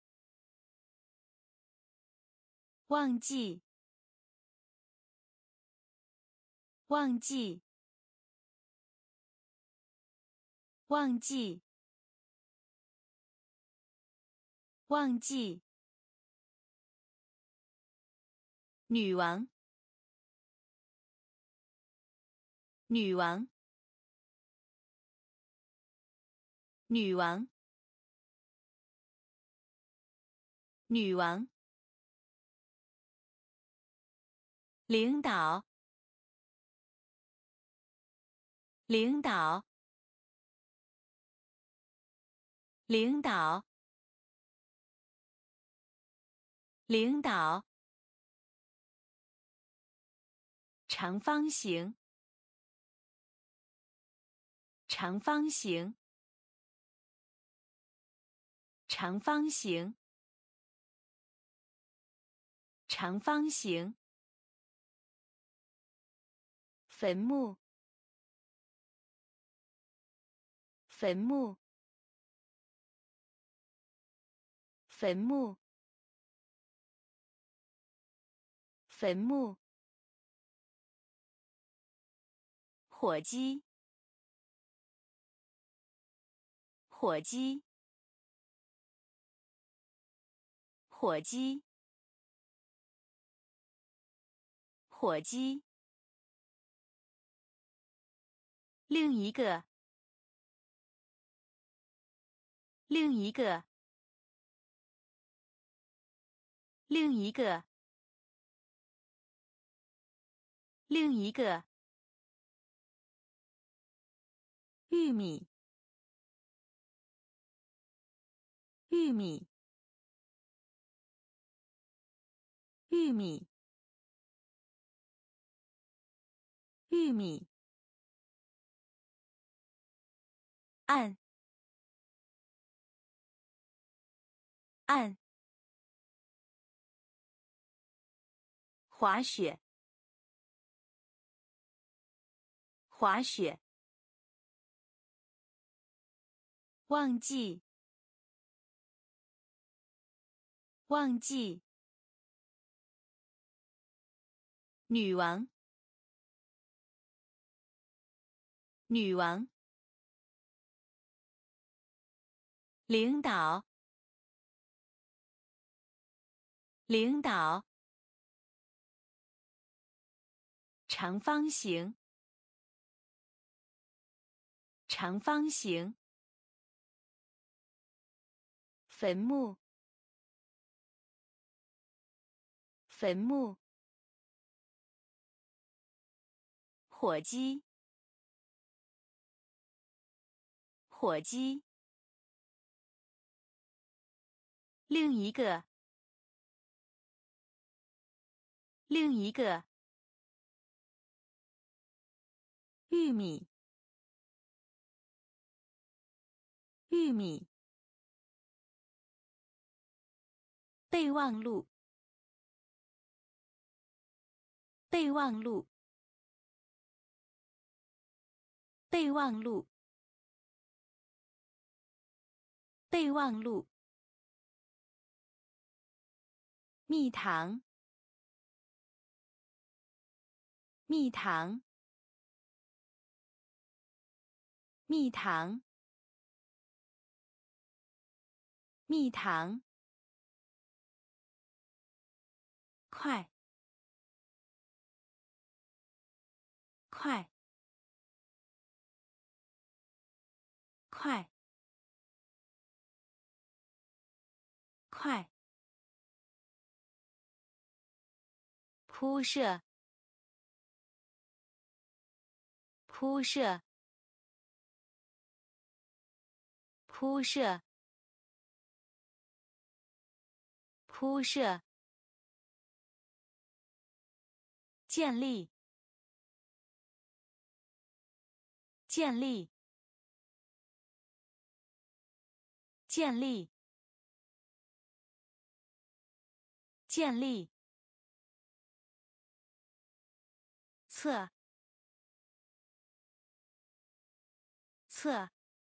忘记，忘记，忘记，忘记。女王，女王，女王，女王。 领导，领导，领导，领导。长方形，长方形，长方形，长方形。坟墓，坟墓，坟墓，坟墓。火鸡，火鸡，火鸡，火鸡。另一个，另一个，另一个，另一个。玉米，玉米，玉米，玉米。按，按。滑雪，滑雪。忘记，忘记。女王，女王。领导，领导。长方形，长方形。坟墓，坟墓。火鸡，火鸡。另一个，另一个。玉米，玉米。备忘录，备忘录，备忘录，备忘录。蜜糖，蜜糖，蜜糖，蜜糖。快，快，快，快。铺设，铺设，铺设，铺设。建立，建立，建立，建立。测，测，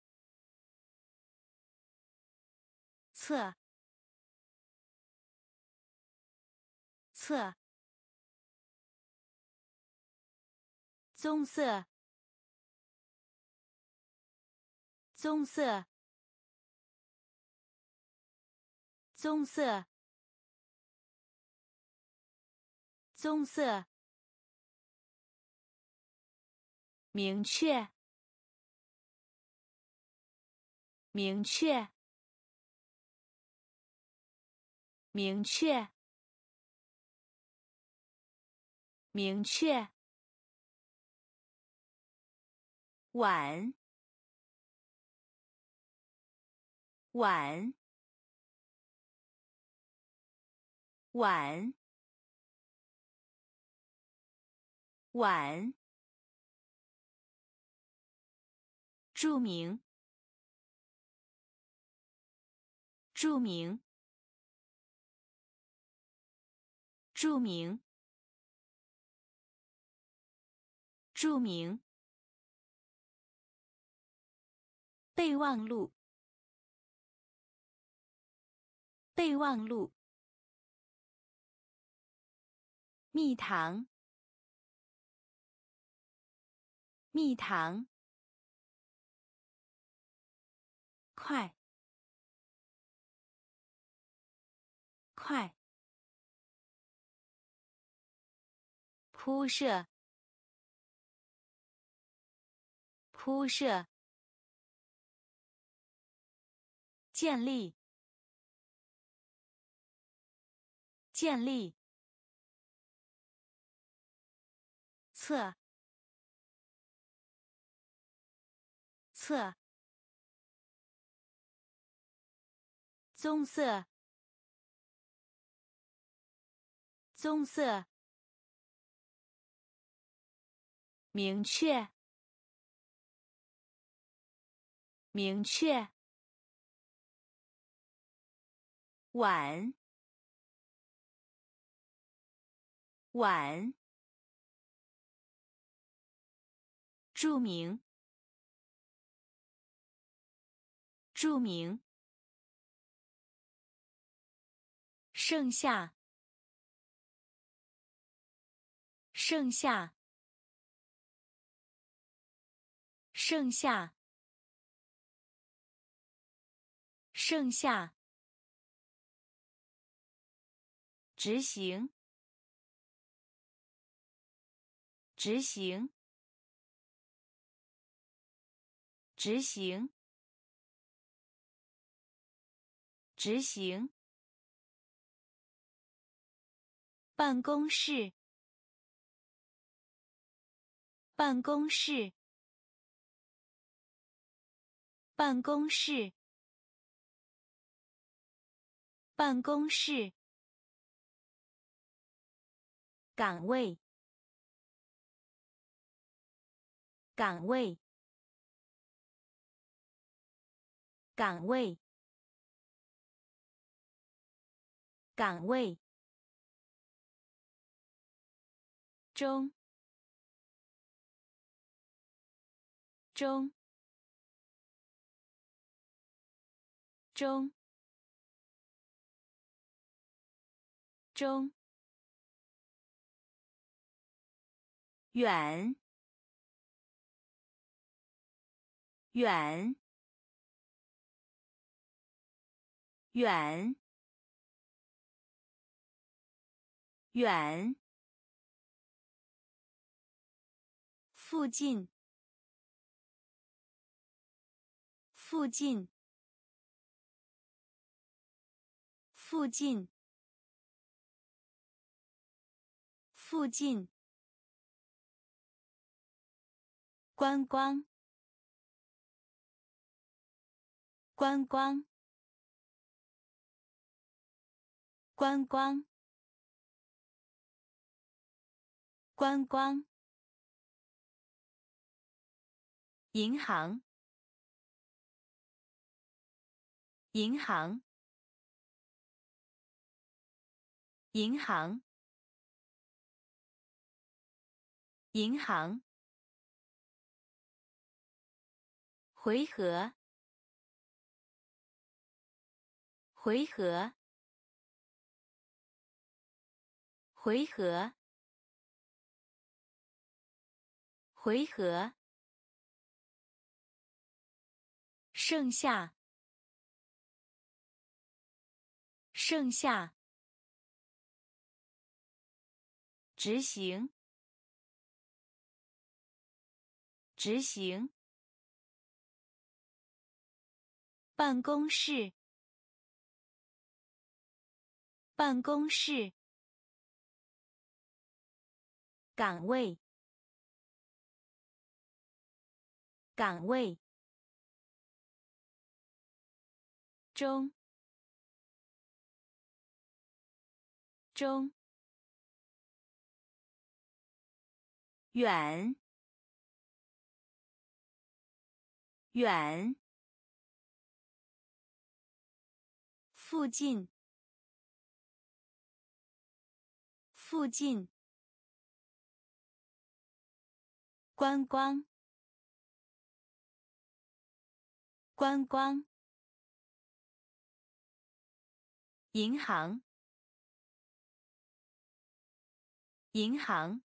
测，测。棕色，棕色，棕色，棕色。明确，明确，明确。 明确，晚，晚，晚，晚，著名，著名，著名，著名，备忘录，备忘录，蜜糖，蜜糖，快，快，铺设，铺设，建立，建立，测，测，棕色，棕色，明确，明确，晚，晚，著名，著名，剩下，剩下，剩下，剩下，执行，执行，执行，执行，办公室，办公室，办公室，办公室，岗位，岗位，岗位，岗位，中，中，中，中，远，远，远，远，附近，附近，附近，附近，观光，观光，观光，观光，银行，银行，银行，银行，回合，回合，回合，回合，剩下，剩下，执行，执行，办公室，办公室， 岗位，岗位，中，中，远，远，附近，附近，观光，观光，银行，银行，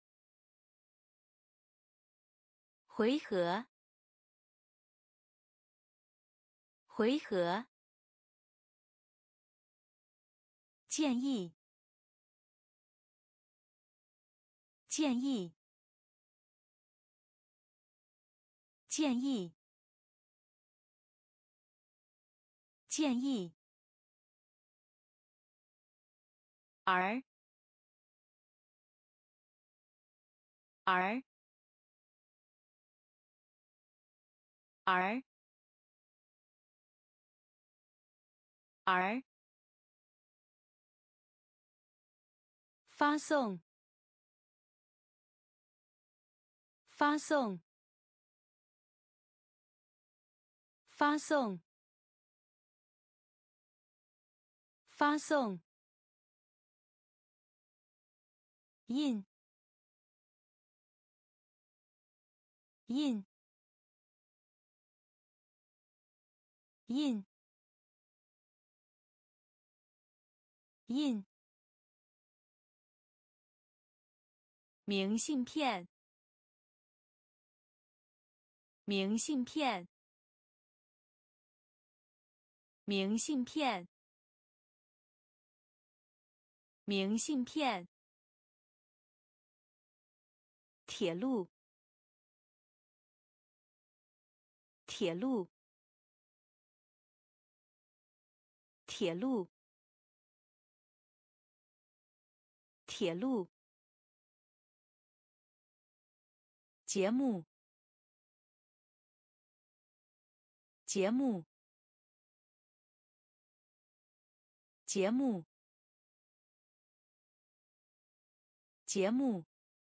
回合，回合，建议，建议，建议，建议，而，而，而，而，发送，发送，发送，发送，印，印，印，印，明信片，明信片，明信片，明信片，铁路，铁路，铁路，铁路，节目，节目，节目，节目，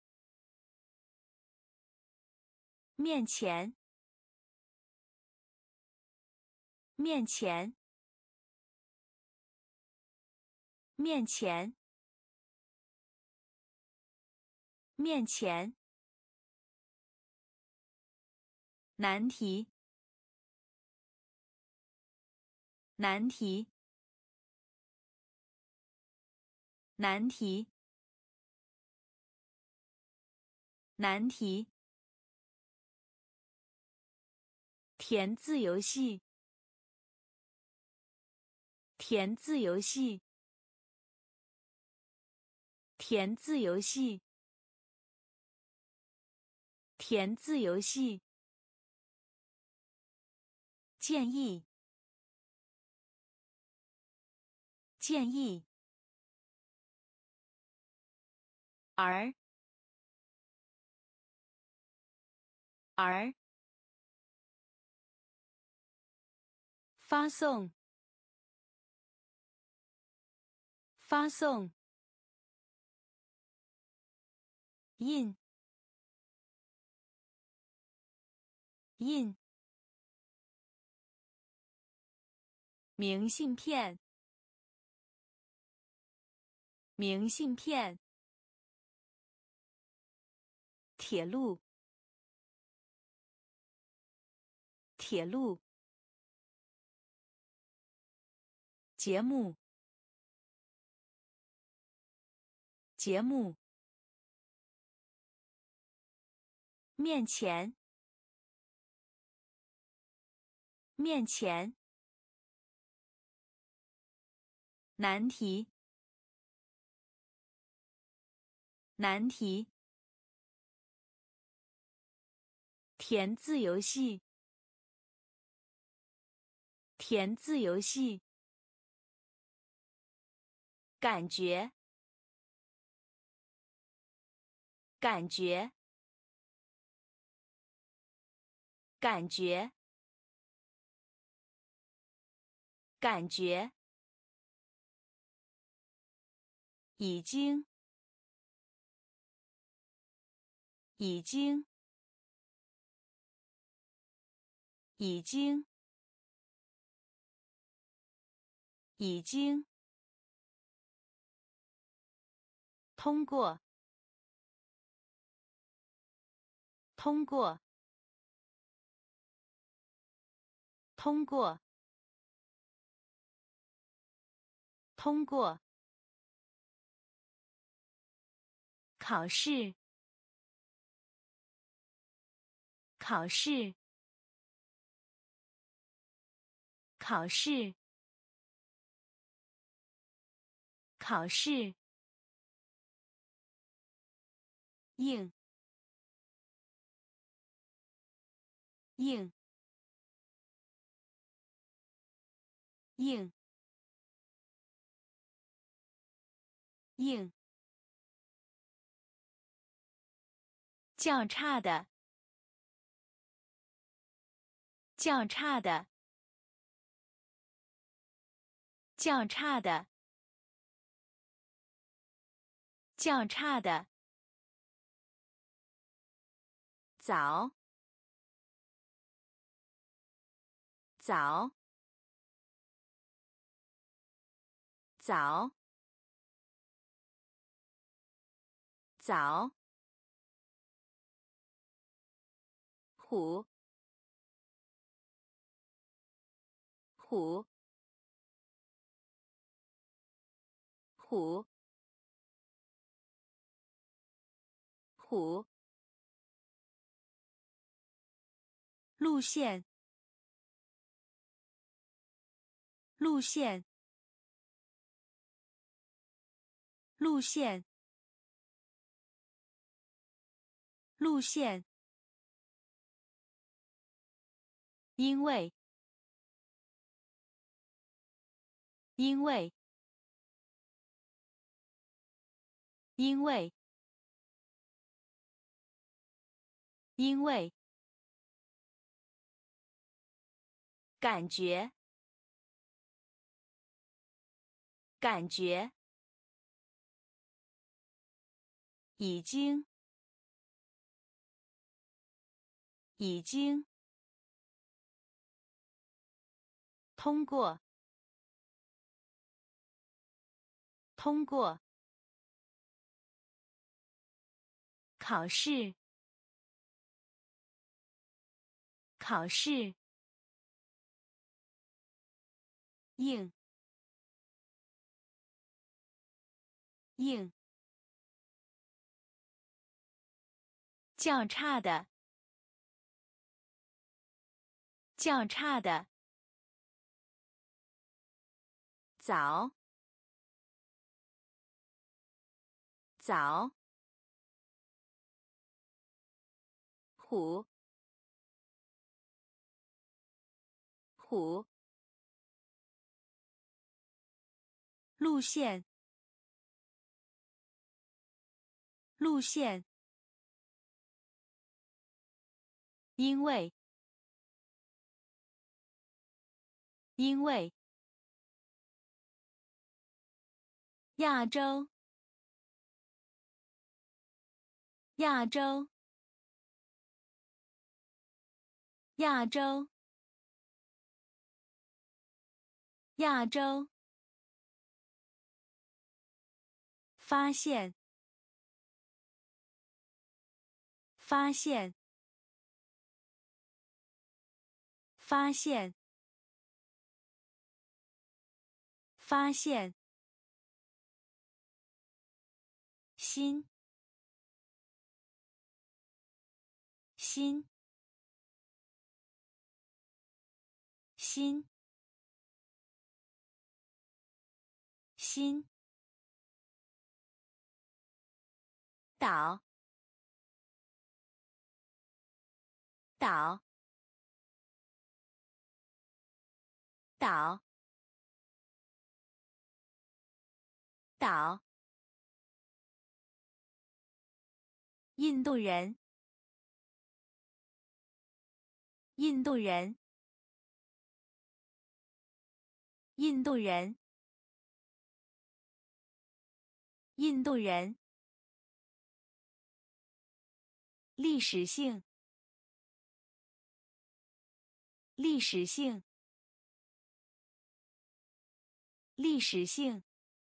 面前，面前，面前，面前，难题，难题，难题，难题，填字游戏，填字游戏，填字游戏，填字游戏，建议，建议，而，而，发送，发送，印，印，明信片，明信片，铁路，铁路，节目，节目，面前，面前，难题，难题，填字游戏，填字游戏，感觉， 感觉，感觉，感觉，已经，已经，已经，已经，通过，通过，通过，通过，考试，考试，考试，考试，应，应，应，应，较差的，较差的，较差的，较差的，早，早，早，早，虎，虎，虎，虎，路线，路线，路线，路线，因为，因为，因为，因为，感觉，感觉，已经，已经，通过，通过，考试，考试，应，应，较差的，较差的，早，早，虎，虎，路线，路线，因为，因为，亚洲，亚洲，亚洲，亚洲，发现，发现，发现，发现，新，新，新，新，岛，岛，岛，岛， 印度人，印度人，印度人，印度人。历史性，历史性，历史性，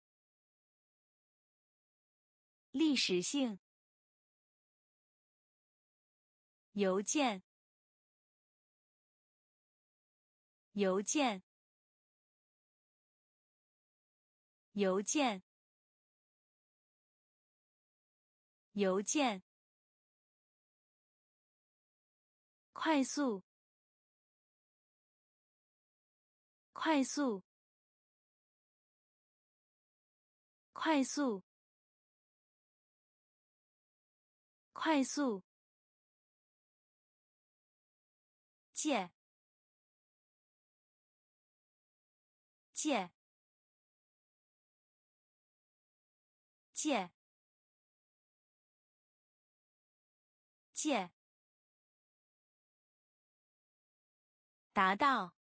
历史性。邮件，邮件，邮件，邮件。快速，快速，快速，快速。借，借，借，借。达到，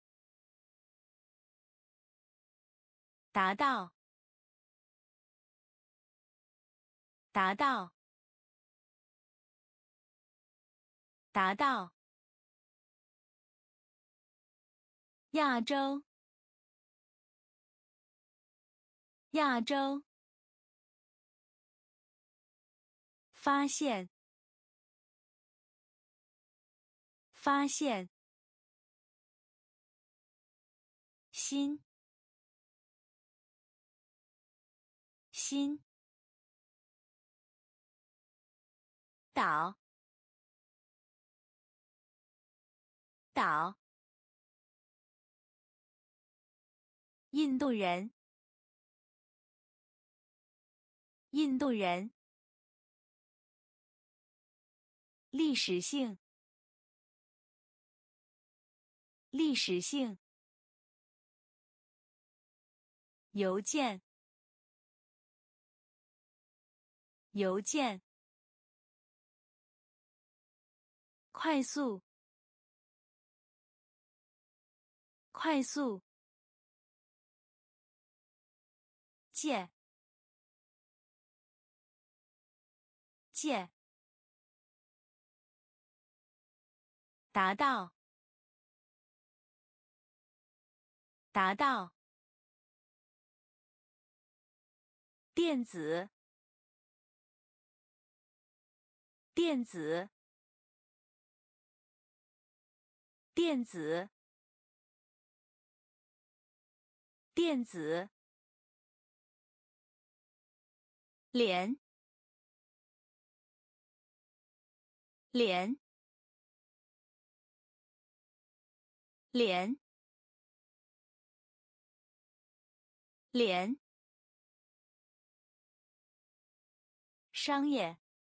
达到，达到，达到。亚洲，亚洲。发现，发现。新，新。岛，岛。印度人，印度人。历史性，历史性。邮件，邮件。快速，快速。借，借。达到，达到。电子，电子，电子，电子。脸，脸，脸，脸。商业，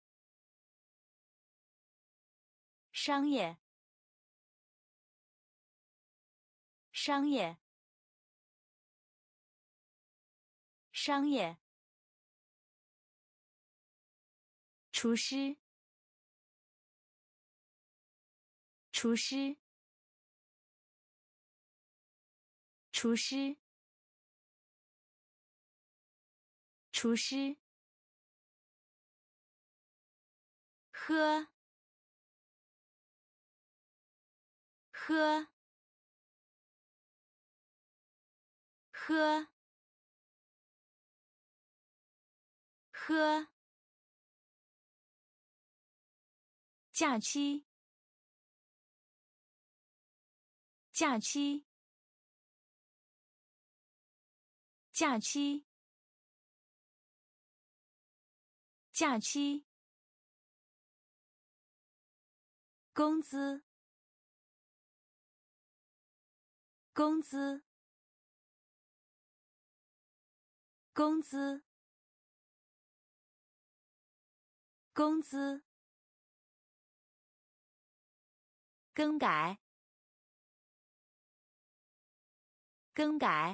商业，商业，商业。厨师，厨师，厨师，厨师。喝，喝，喝，喝。假期，假期，假期，假期。工资，工资，工资，工资。更改，更改，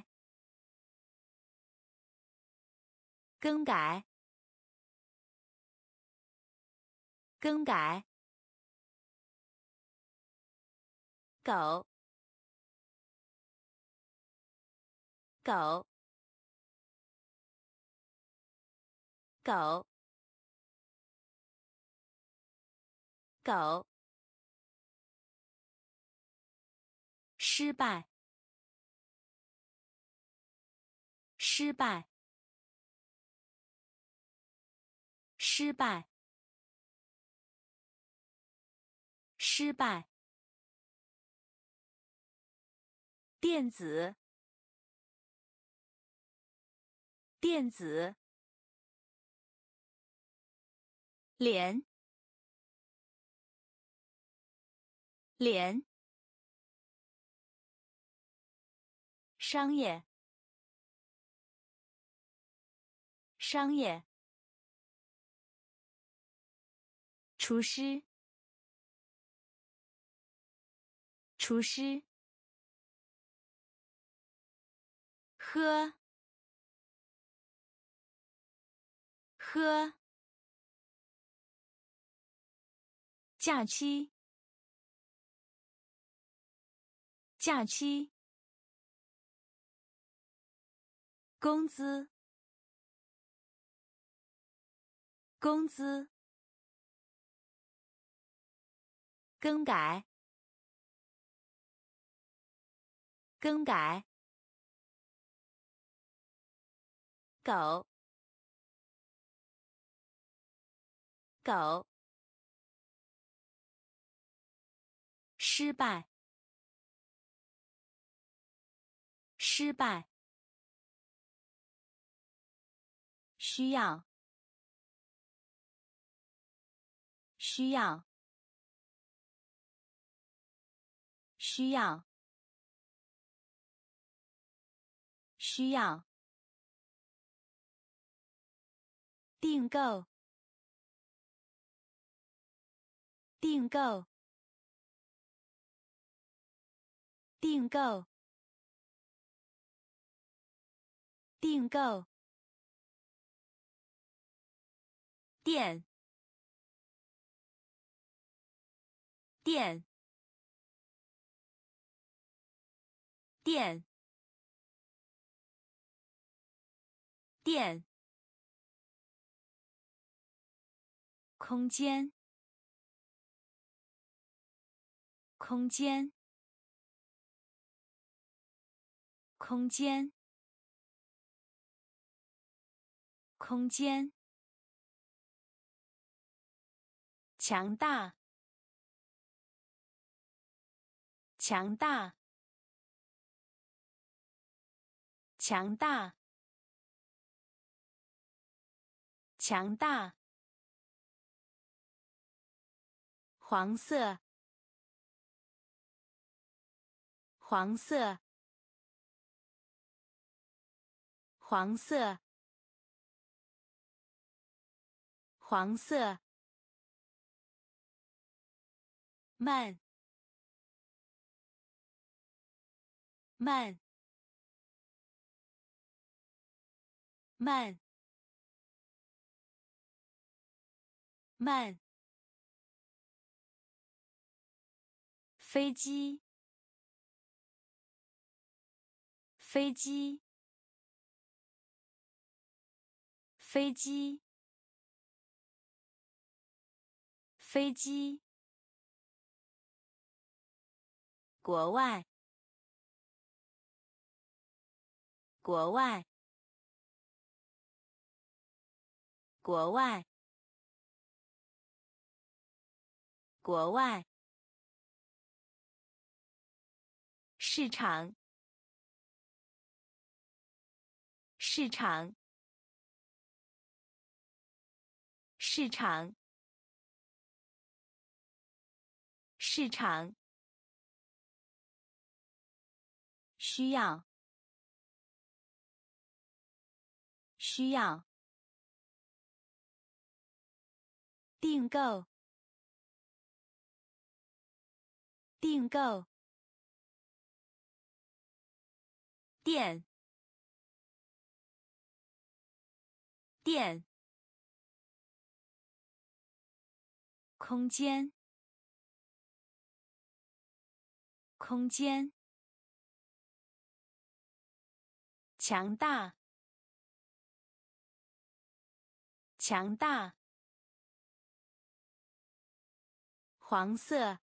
更改。 更改，狗，狗，狗，狗，失败，失败，失败，失败，电子，电子，脸，脸，商业，商业，厨师，厨师，喝，喝，假期，假期，工资，工资，更改，更改，狗，狗，失败，失败，需要，需要，需要，需要，订购，订购，订购，订购，电，电，电，电，空间，空间，空间，空间，强大，强大，强大，强大，黄色，黄色，黄色，黄色，慢，慢，慢，慢，飞机，飞机，飞机，飞机，国外，国外，国外，国外，市场，市场，市场，市场，需要，需要，订购，订购，电，电， 空间，空间，强大，强大，黄色，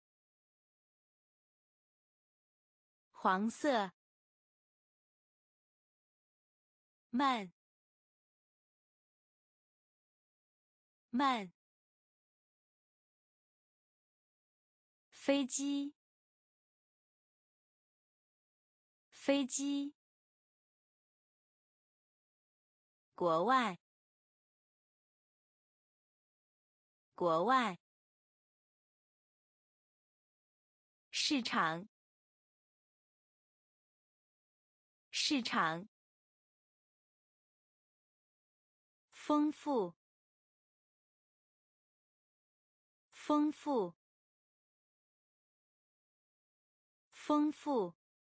黄色，慢，慢，飞机，飞机，国外，国外，市场，市场，丰富，丰富，丰富，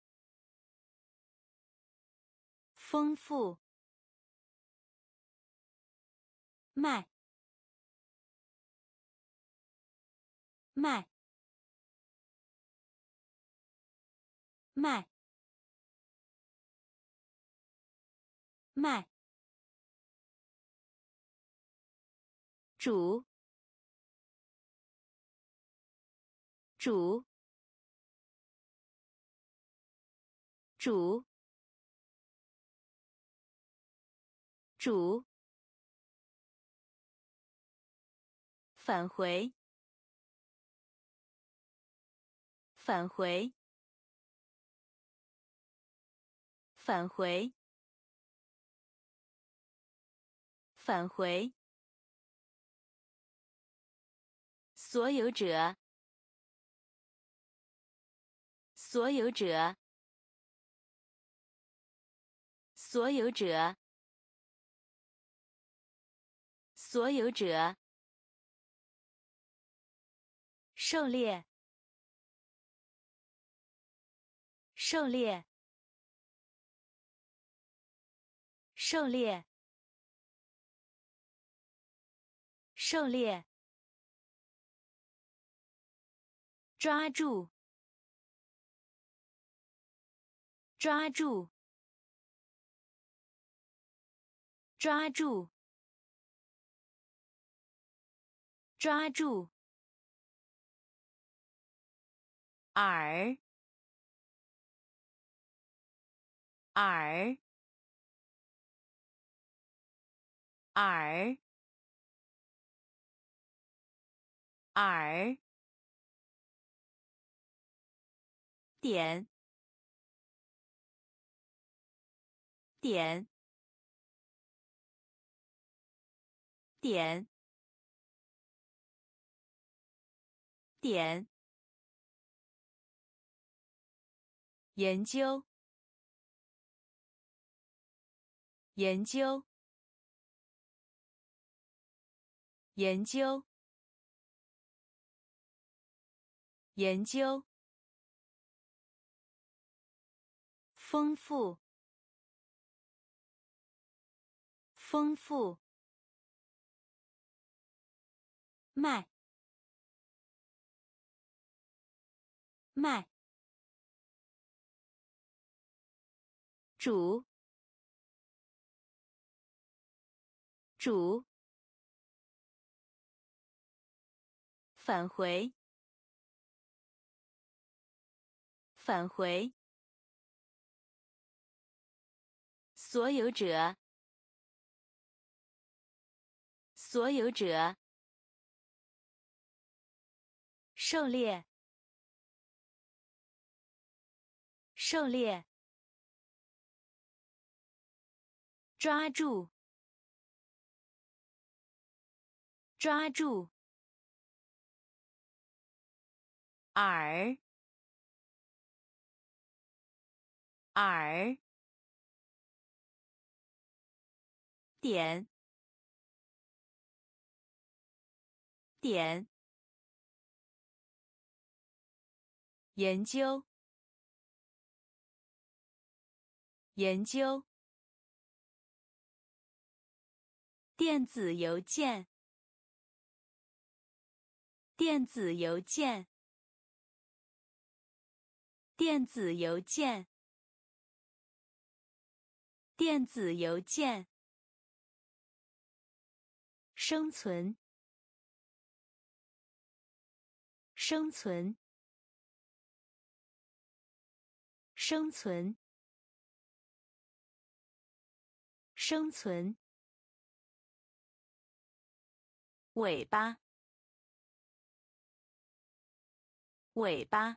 丰富，卖，卖，卖，卖，煮，煮，煮，煮，返回，返回，返回，返回，所有者，所有者，所有者，所有者，狩猎，狩猎，狩猎，狩猎，抓住，抓住，抓住，抓住，耳，耳，耳，耳，点，点，点，点，研究，研究，研究，研究，丰富，丰富，卖，卖，煮，煮，返回，返回，所有者，所有者，狩猎，狩猎，抓住，抓住，耳，耳，点，点，研究，研究，电子邮件， 电子邮件，电子邮件，电子邮件。生存，生存，生存，生存。尾巴，尾巴，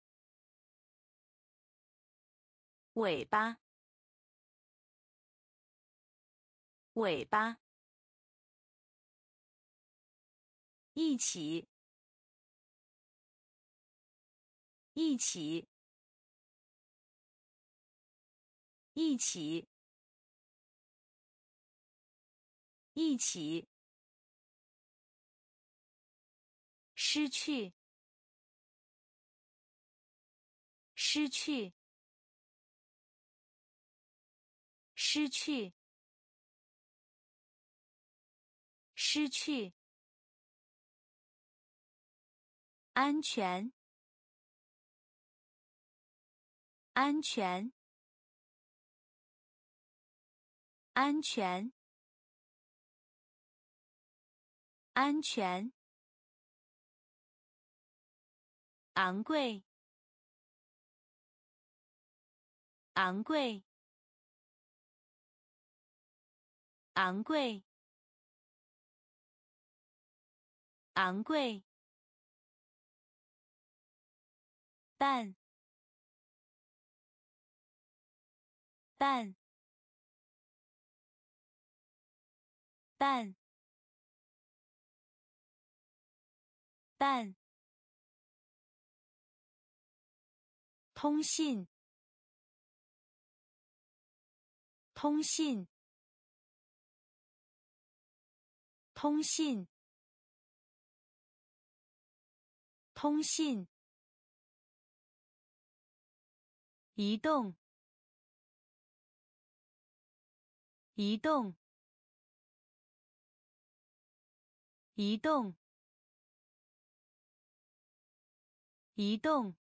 尾巴，尾巴。一起，一起，一起，一起。失去，失去，失去，失去。安全，安全，安全，安全。昂贵，昂贵，昂贵，昂贵。蛋，蛋，蛋，蛋。通信，通信，通信，通信。移动，移动，移动，移动。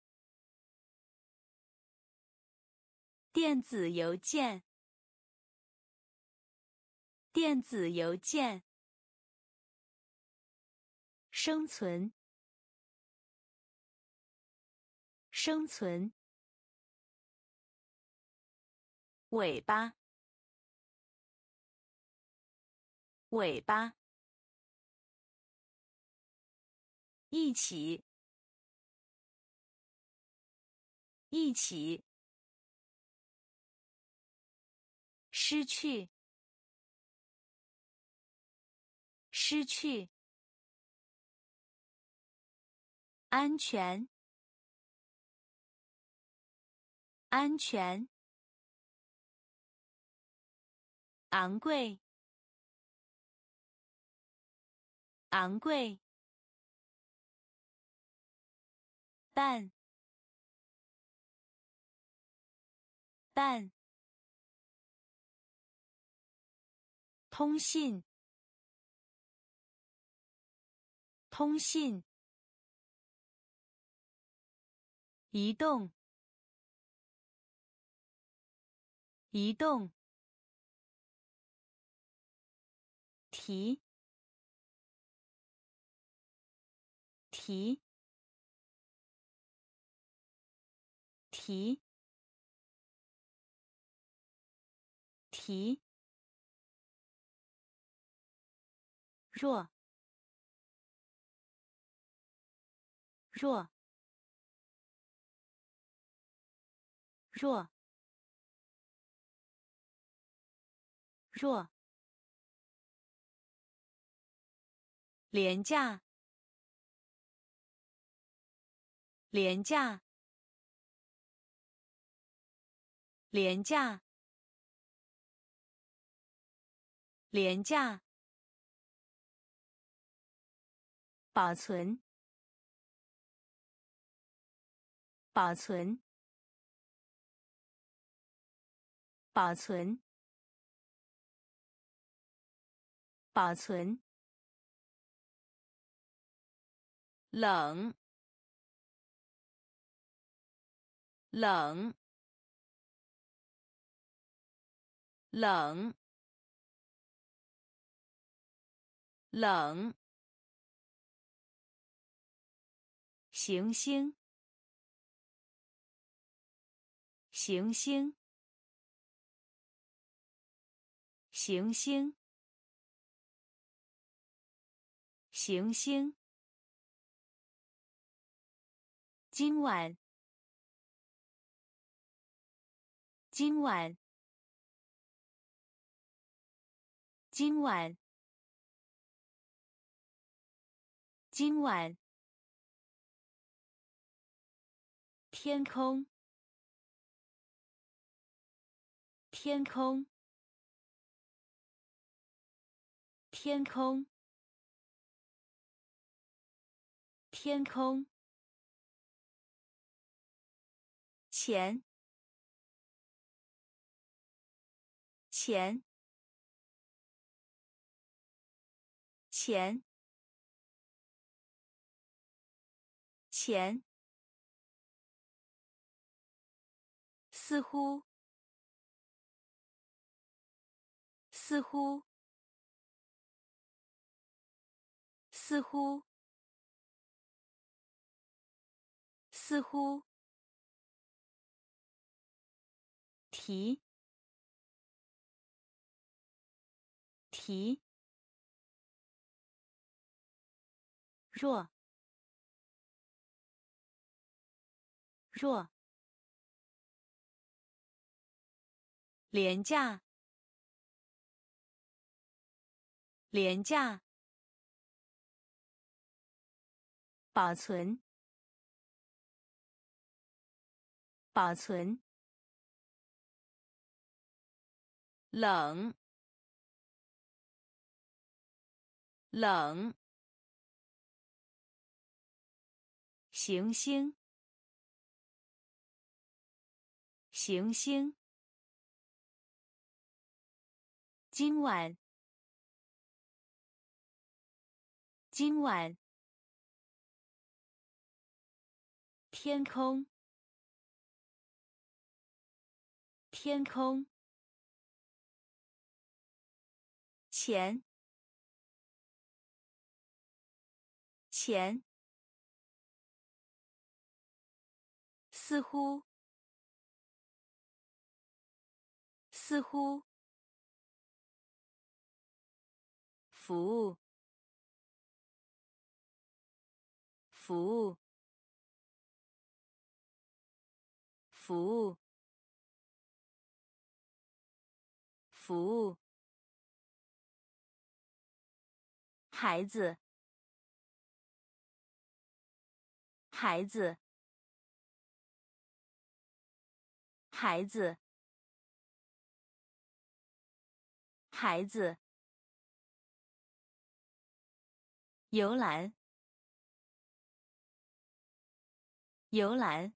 电子邮件，电子邮件。生存，生存。尾巴，尾巴。一起，一起。失去，失去。安全，安全。昂贵，昂贵。蛋，蛋。通信，通信。移动，移动。提，提，提，提。弱，弱，弱，弱。廉价，廉价，廉价，廉价。保存，保存，保存，保存。 冷，冷，冷，冷。行星，行星，行星，行星。今晚，今晚，今晚，今晚。天空，天空，天空，天空。钱，钱，钱，钱。似乎，似乎，似乎，似乎。提，提。弱，弱。廉价，廉价。保存，保存。冷，冷。行星，行星。今晚，今晚。天空，天空。钱，钱。似乎，似乎。服务，服务，服务，服务。孩子，孩子，孩子，孩子。游览，游览，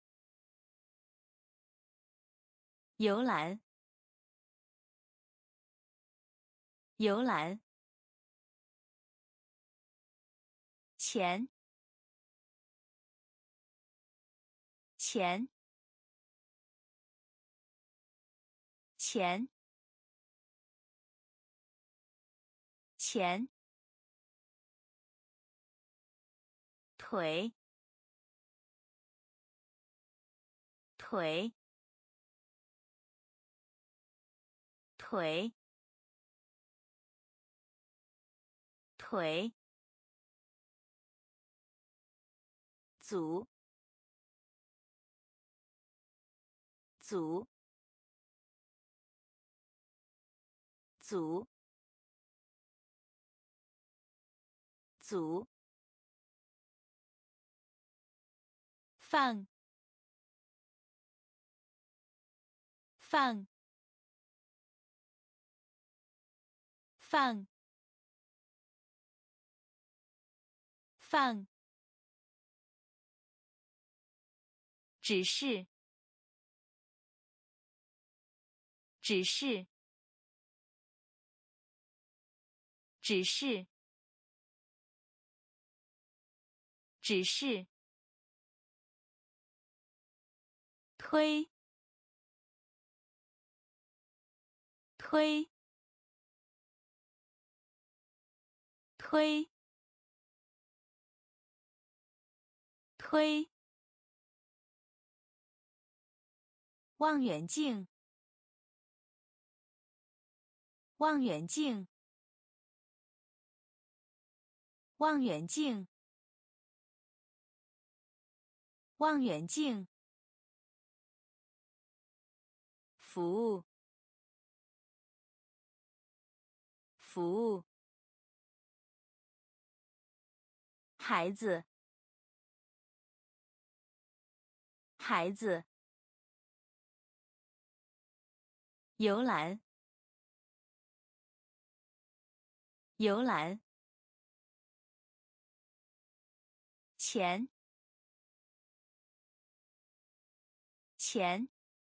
游览，游览。钱，钱，钱，钱。腿，腿，腿，腿。组，组，组，组。放，放，放，放。指示，指示，指示， 指示推推推推望远镜望远镜望远镜望远镜服务服务孩子孩子游览游览钱钱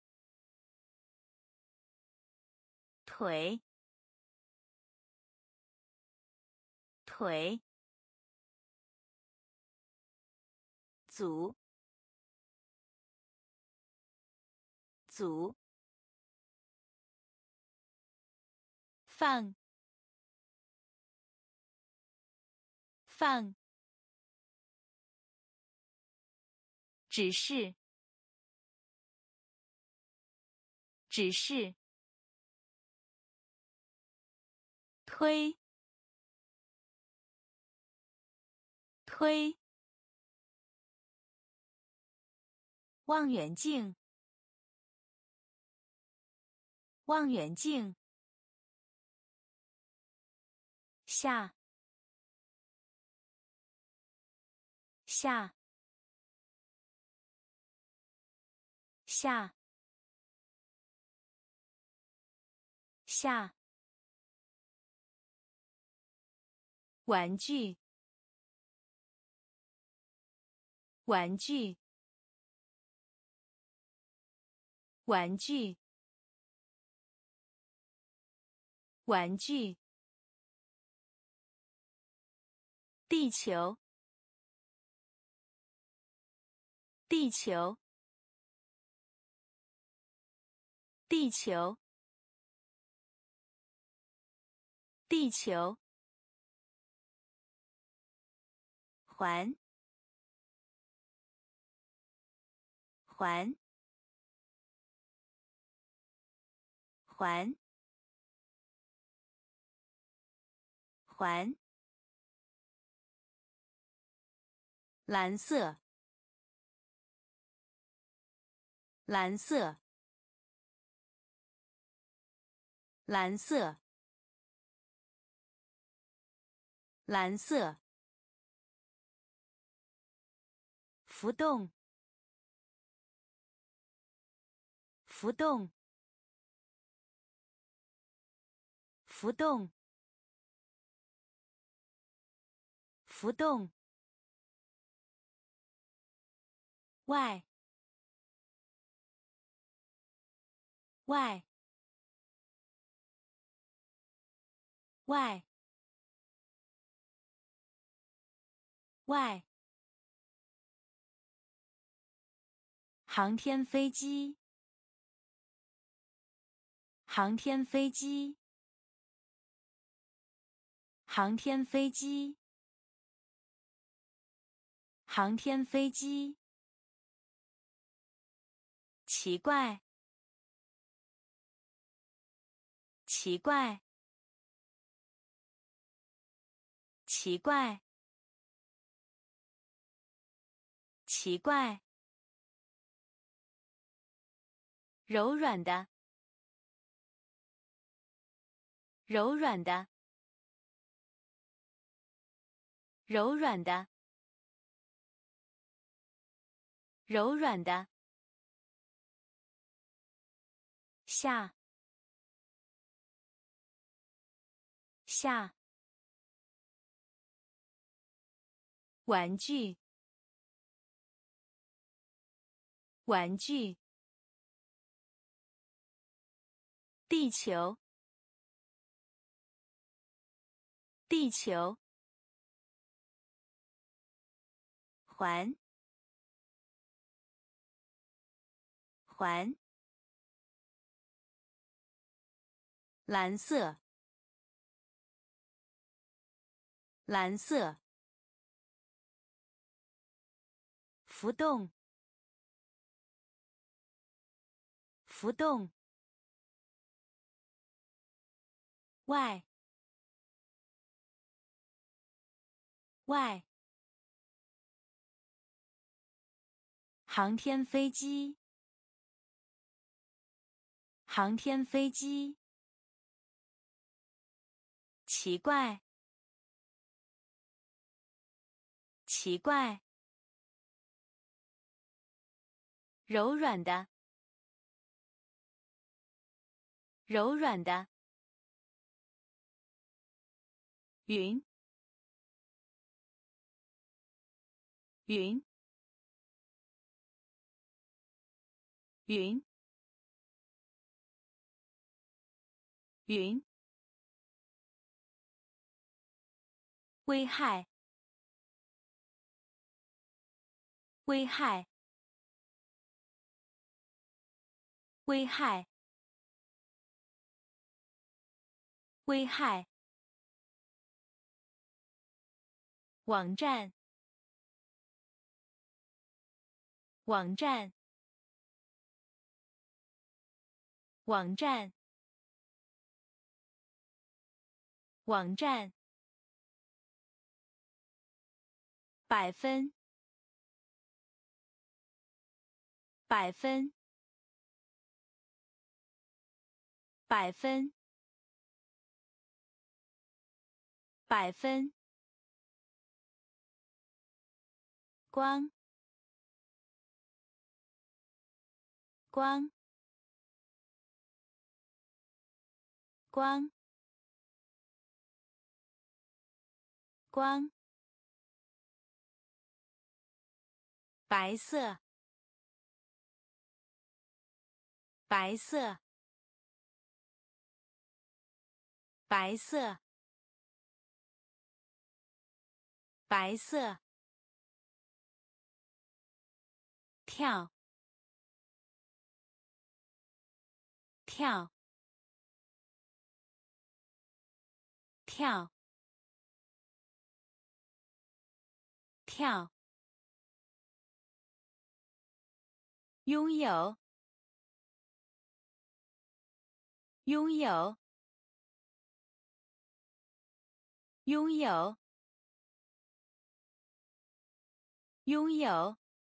腿腿组组放放指示指示推推望远镜望远镜下下下下玩具玩具玩具玩具地球地球地球地球环环环环蓝色蓝色蓝色蓝色浮动浮动浮动浮动外外外外航天飞机航天飞机航天飞机航天飞机奇怪奇怪奇怪奇怪柔软的柔软的柔软的柔软的下下玩具玩具地球地球环环蓝色蓝色浮动浮动外外航天飞机航天飞机奇怪奇怪柔软的柔软的云云云云危害危害危害危害网站网站网站网站百分百分百分百分光光光光白色白色白色白色跳跳跳跳拥有拥有拥有拥有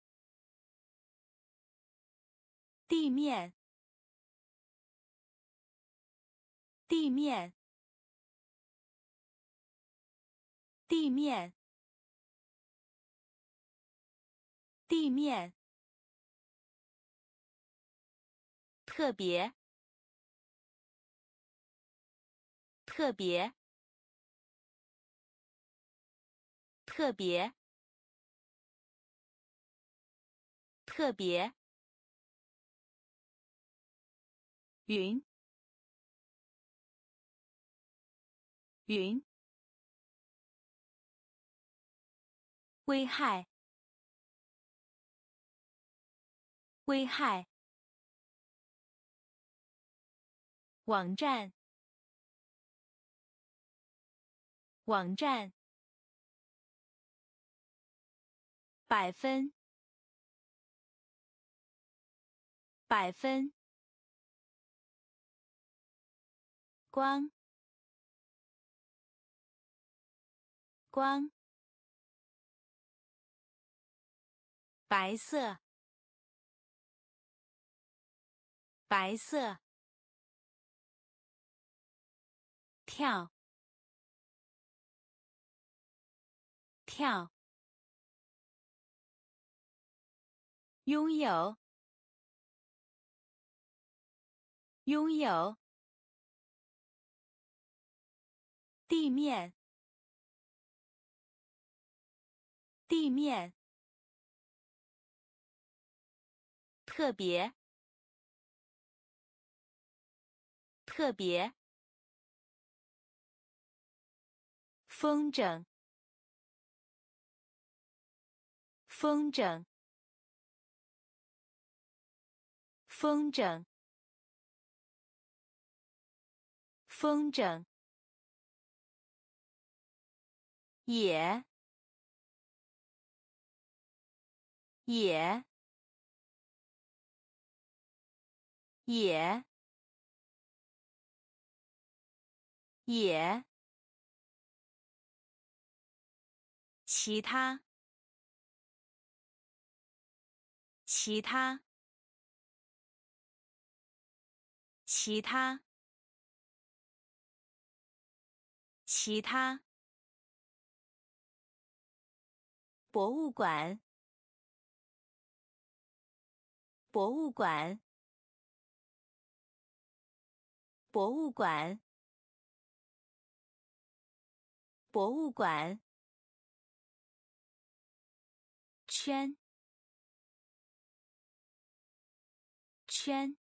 地面地面地面地面特别特别特别特别云云危害危害网站网站百分百分光光白色白色跳跳拥有拥有地面地面特别特别风筝风筝，风筝，风筝，也，也，也，也，其他，其他，其他，其他，博物馆，博物馆，博物馆，博物馆，圈，圈，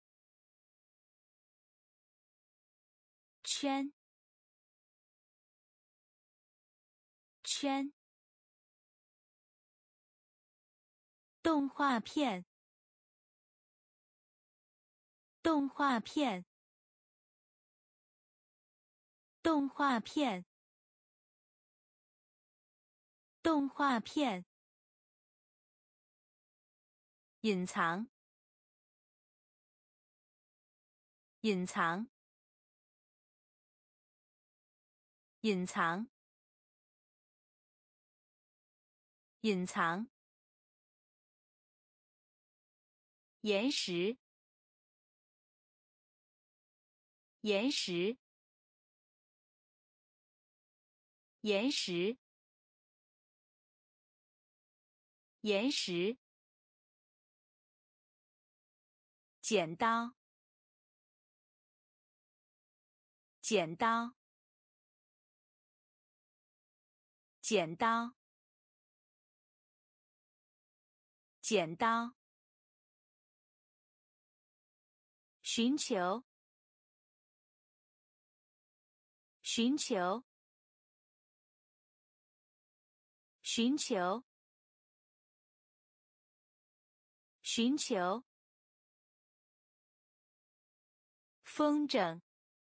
圈，圈，动画片，动画片，动画片，动画片，隐藏，隐藏，隐藏，隐藏，岩石，岩石，岩石，岩石，剪刀，剪刀，剪刀，剪刀，寻求，寻求，寻求，寻求，风筝，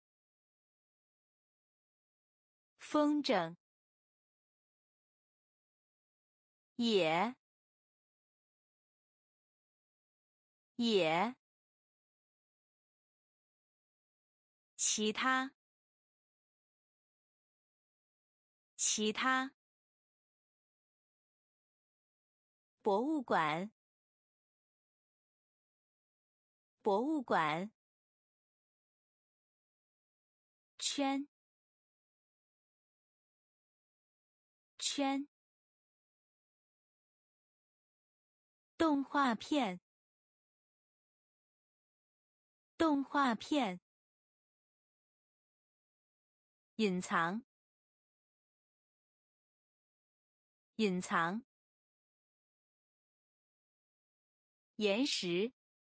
风筝，也，也，其他，其他，博物馆，博物馆，圈，圈，动画片，动画片，隐藏，隐藏，岩石，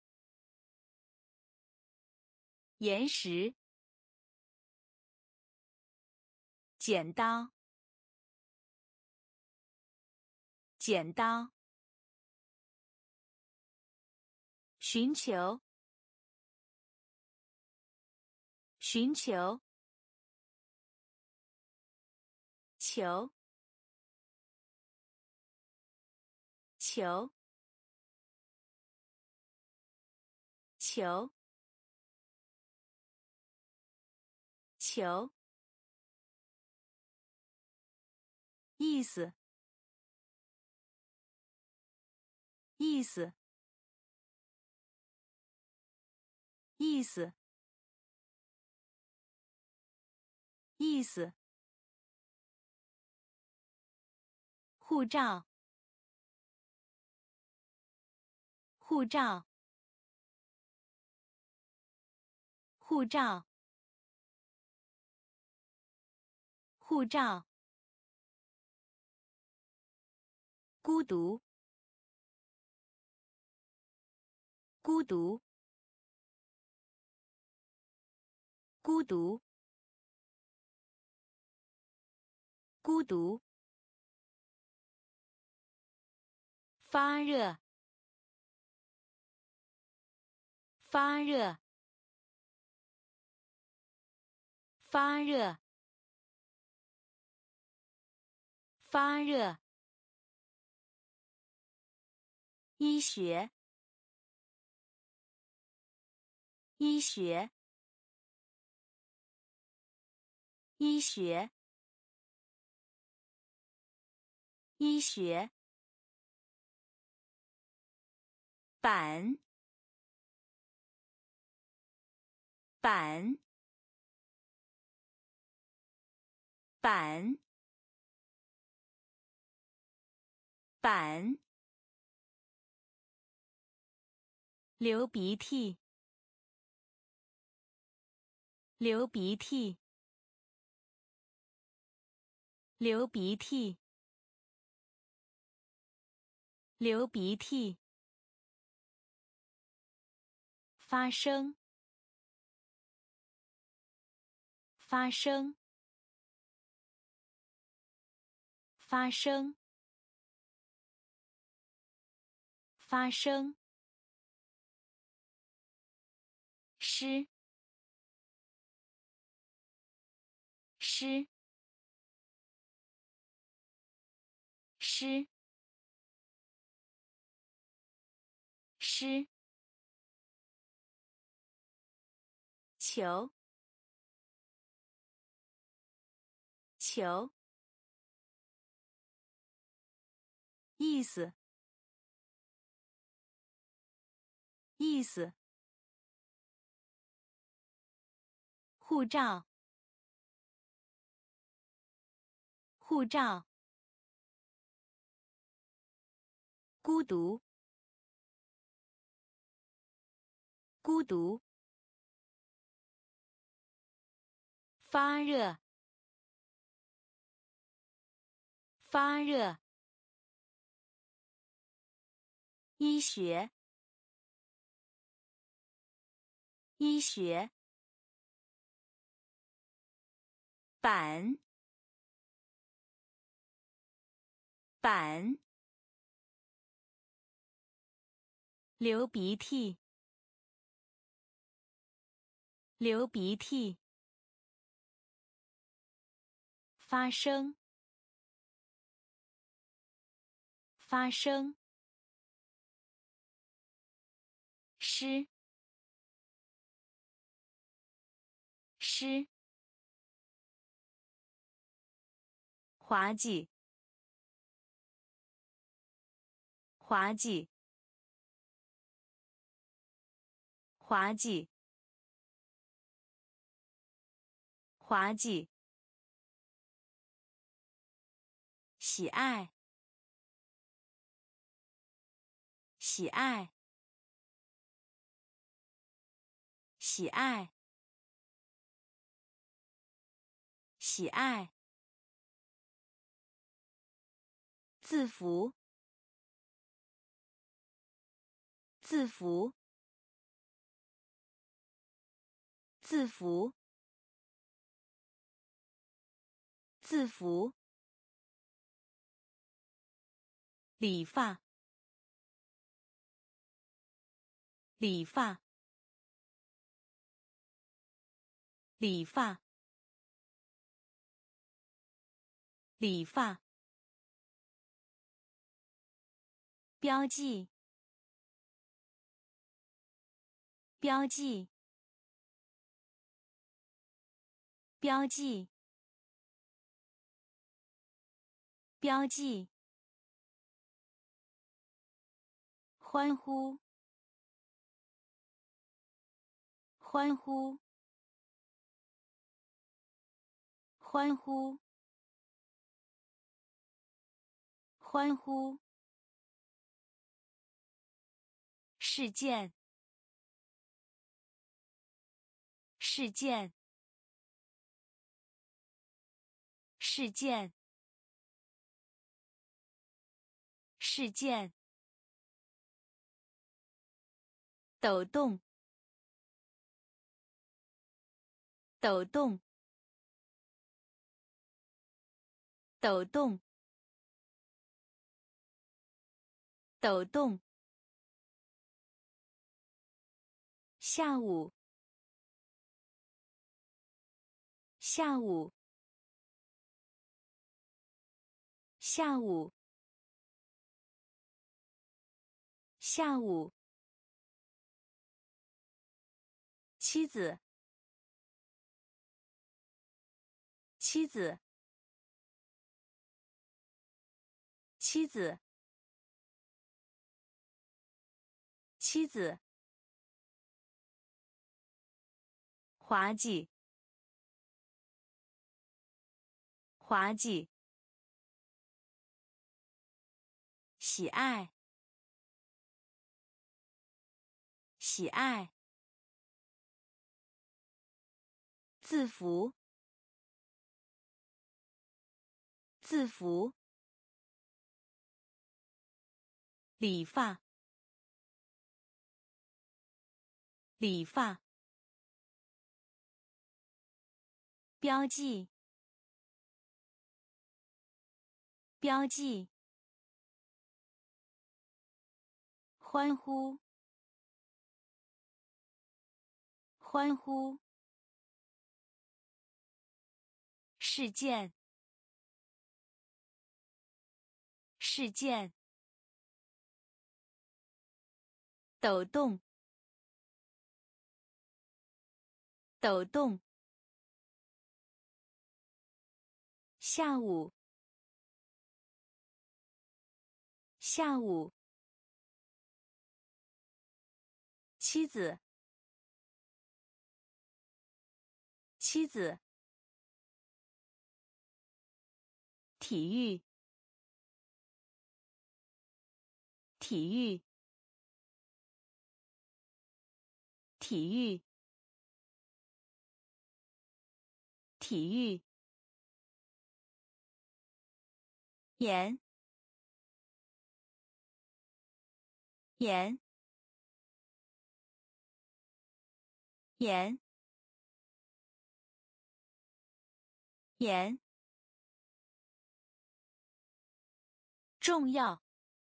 岩石，剪刀，剪刀，寻求，寻求，球，球，球，球，意思，意思，意思，意思，护照，护照，护照，护照，孤独，孤独，孤独，孤独， 发热，发热，发热，发热。医学，医学，医学，医学。板，板，板，板。流鼻涕，流鼻涕，流鼻涕，流鼻涕。发生，发生，发生，发生。湿，湿，湿，湿。球，球。意思，意思。护照，护照。孤独，孤独。发热，发热。医学，医学。板，板。流鼻涕，流鼻涕。发生，发生。湿，湿。滑稽，滑稽，滑稽，滑稽。喜爱，喜爱，喜爱，喜爱。字符，字符，字符，字符。理发，理发，理发，理发。标记，标记，标记，标记。欢呼，欢呼，欢呼，欢呼。事件，事件，事件，事件。抖动，抖动，抖动， 抖动，下午，下午，下午，下午，妻子，妻子，妻子，妻子，滑稽，滑稽，喜爱，喜爱，字符，字符，理发，理发，标记，标记，欢呼，欢呼，事件，事件，抖动，抖动，下午，下午，妻子，妻子，体育，体育，体育，体育，盐，盐，盐，盐，重要，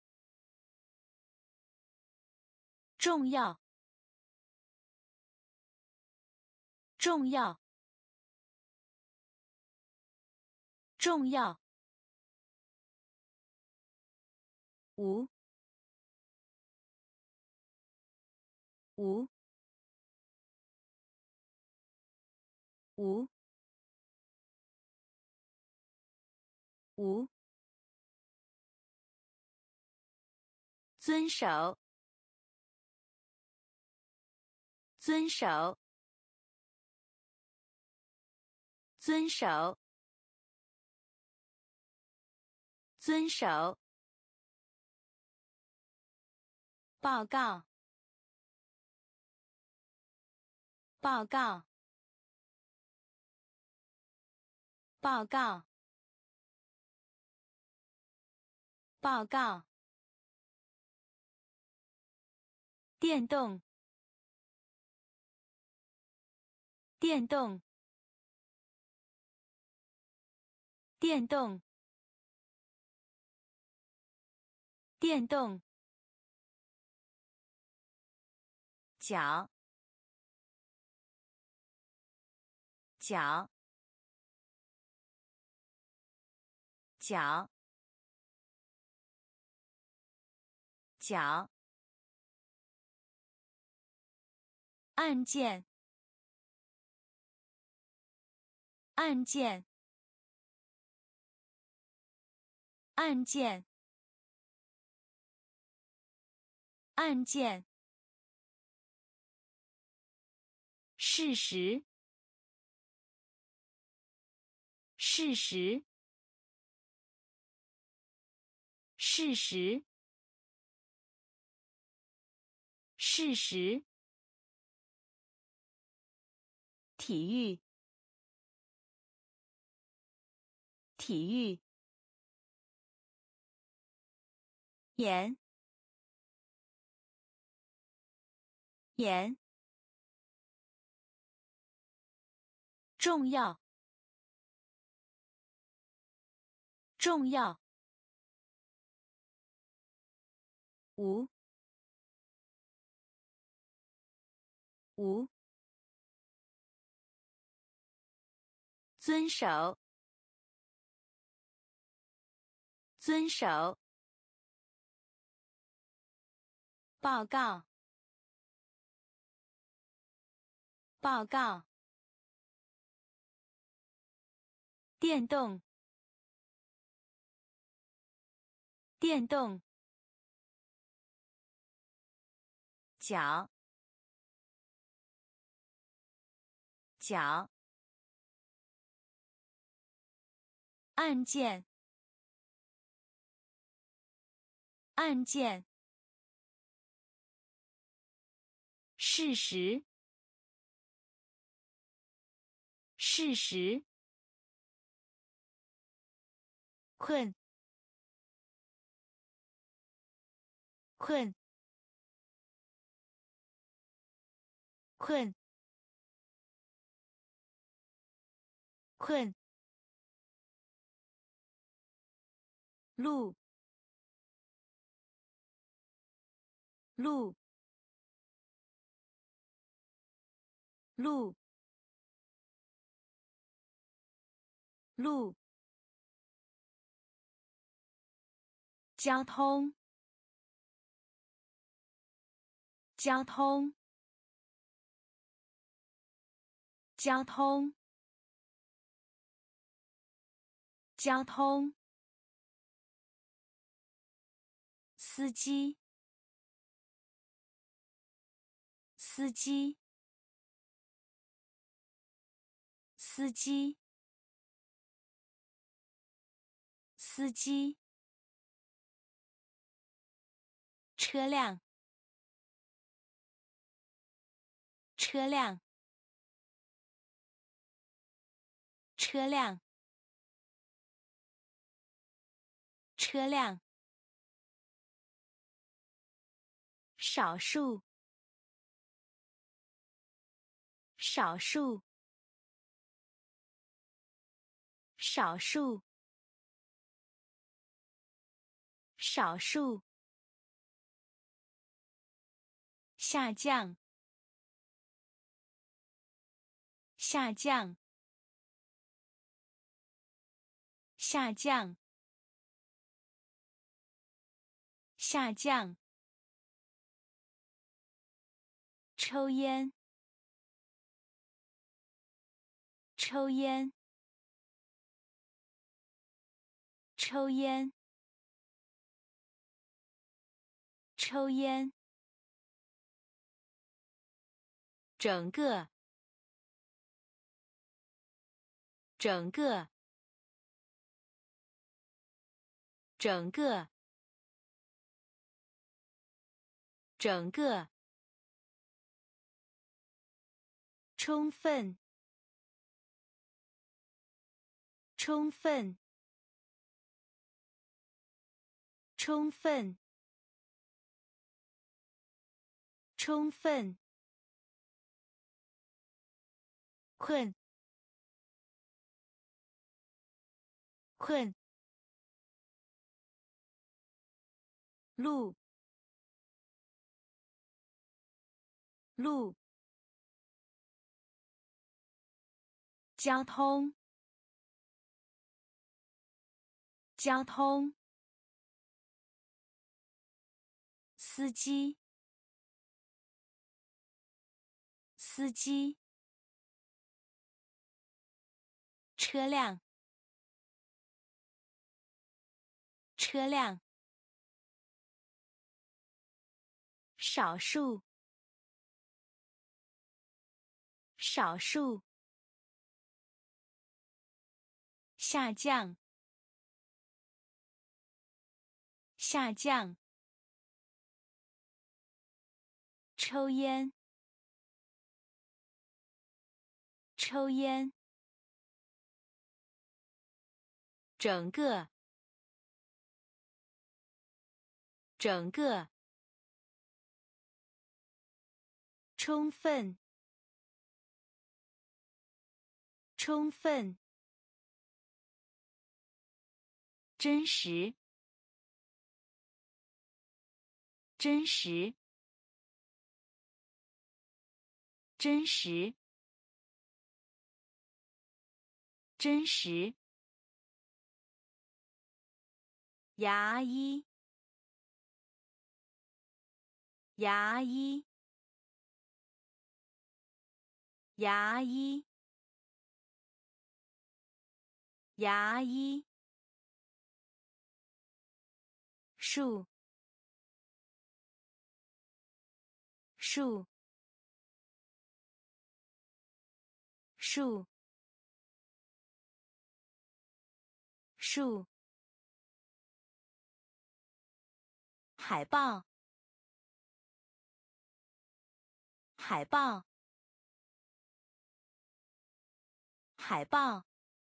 重要，重要，重要，无，无，无，无，遵守，遵守，遵守，遵守，报告，报告，报告，报告，电动，电动，电动，电动，脚，脚，脚，脚，案件，案件，案件，案件，事实，事实，事实，事实，体育，体育，盐，盐，重要，重要， 无无遵守遵守报告报告电动电动脚脚案件案件事实事实困困困困路路路路交通交通交通交通司机司机司机司机车辆车辆车辆车辆少数少数少数少数下降下降下降下降抽烟抽烟抽烟抽烟整个整个整个整个充分充分充分充分困困路路交通交通司机司机车辆车辆少数少数下降下降抽烟抽烟整个整个充分充分真实真实，真实，真实。牙医，牙医，牙医，牙医。树，树，树，树。海报，海报，海报，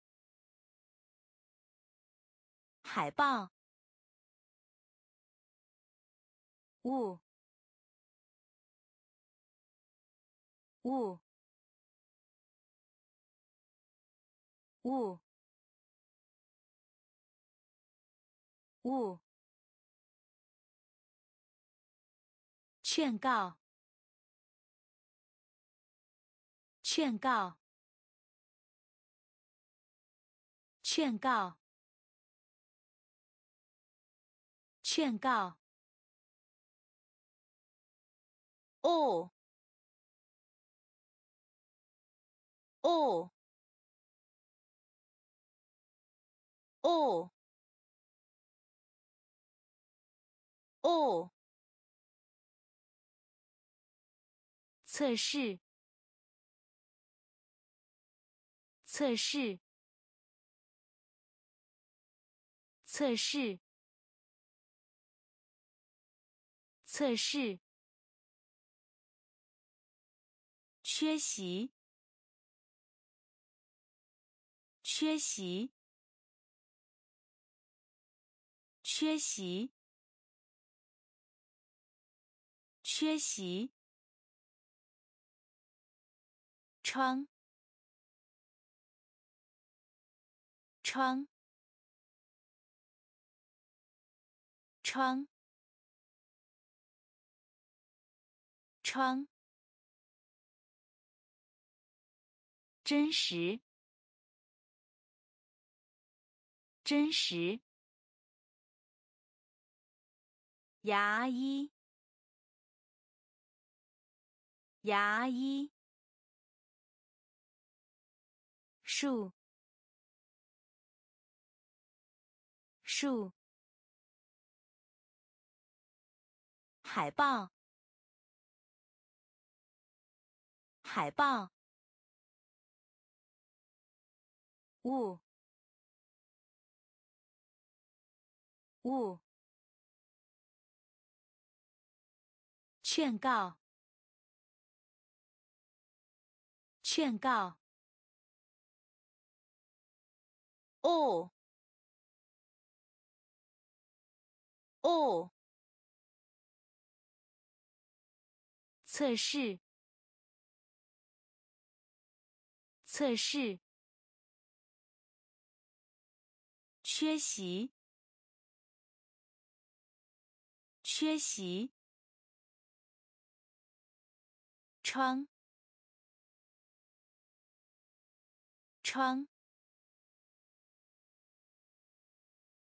海报。雾，雾，雾，雾。劝告，劝告，劝告，劝告。哦，哦，哦，哦。测试，测试，测试，测试。缺席，缺席，缺席，缺席。窗，窗，窗，窗。真实，真实。牙医，牙医。树，树。海报，海报。雾，雾。劝告，劝告。哦，哦。测试，测试。缺席，缺席。窗，窗。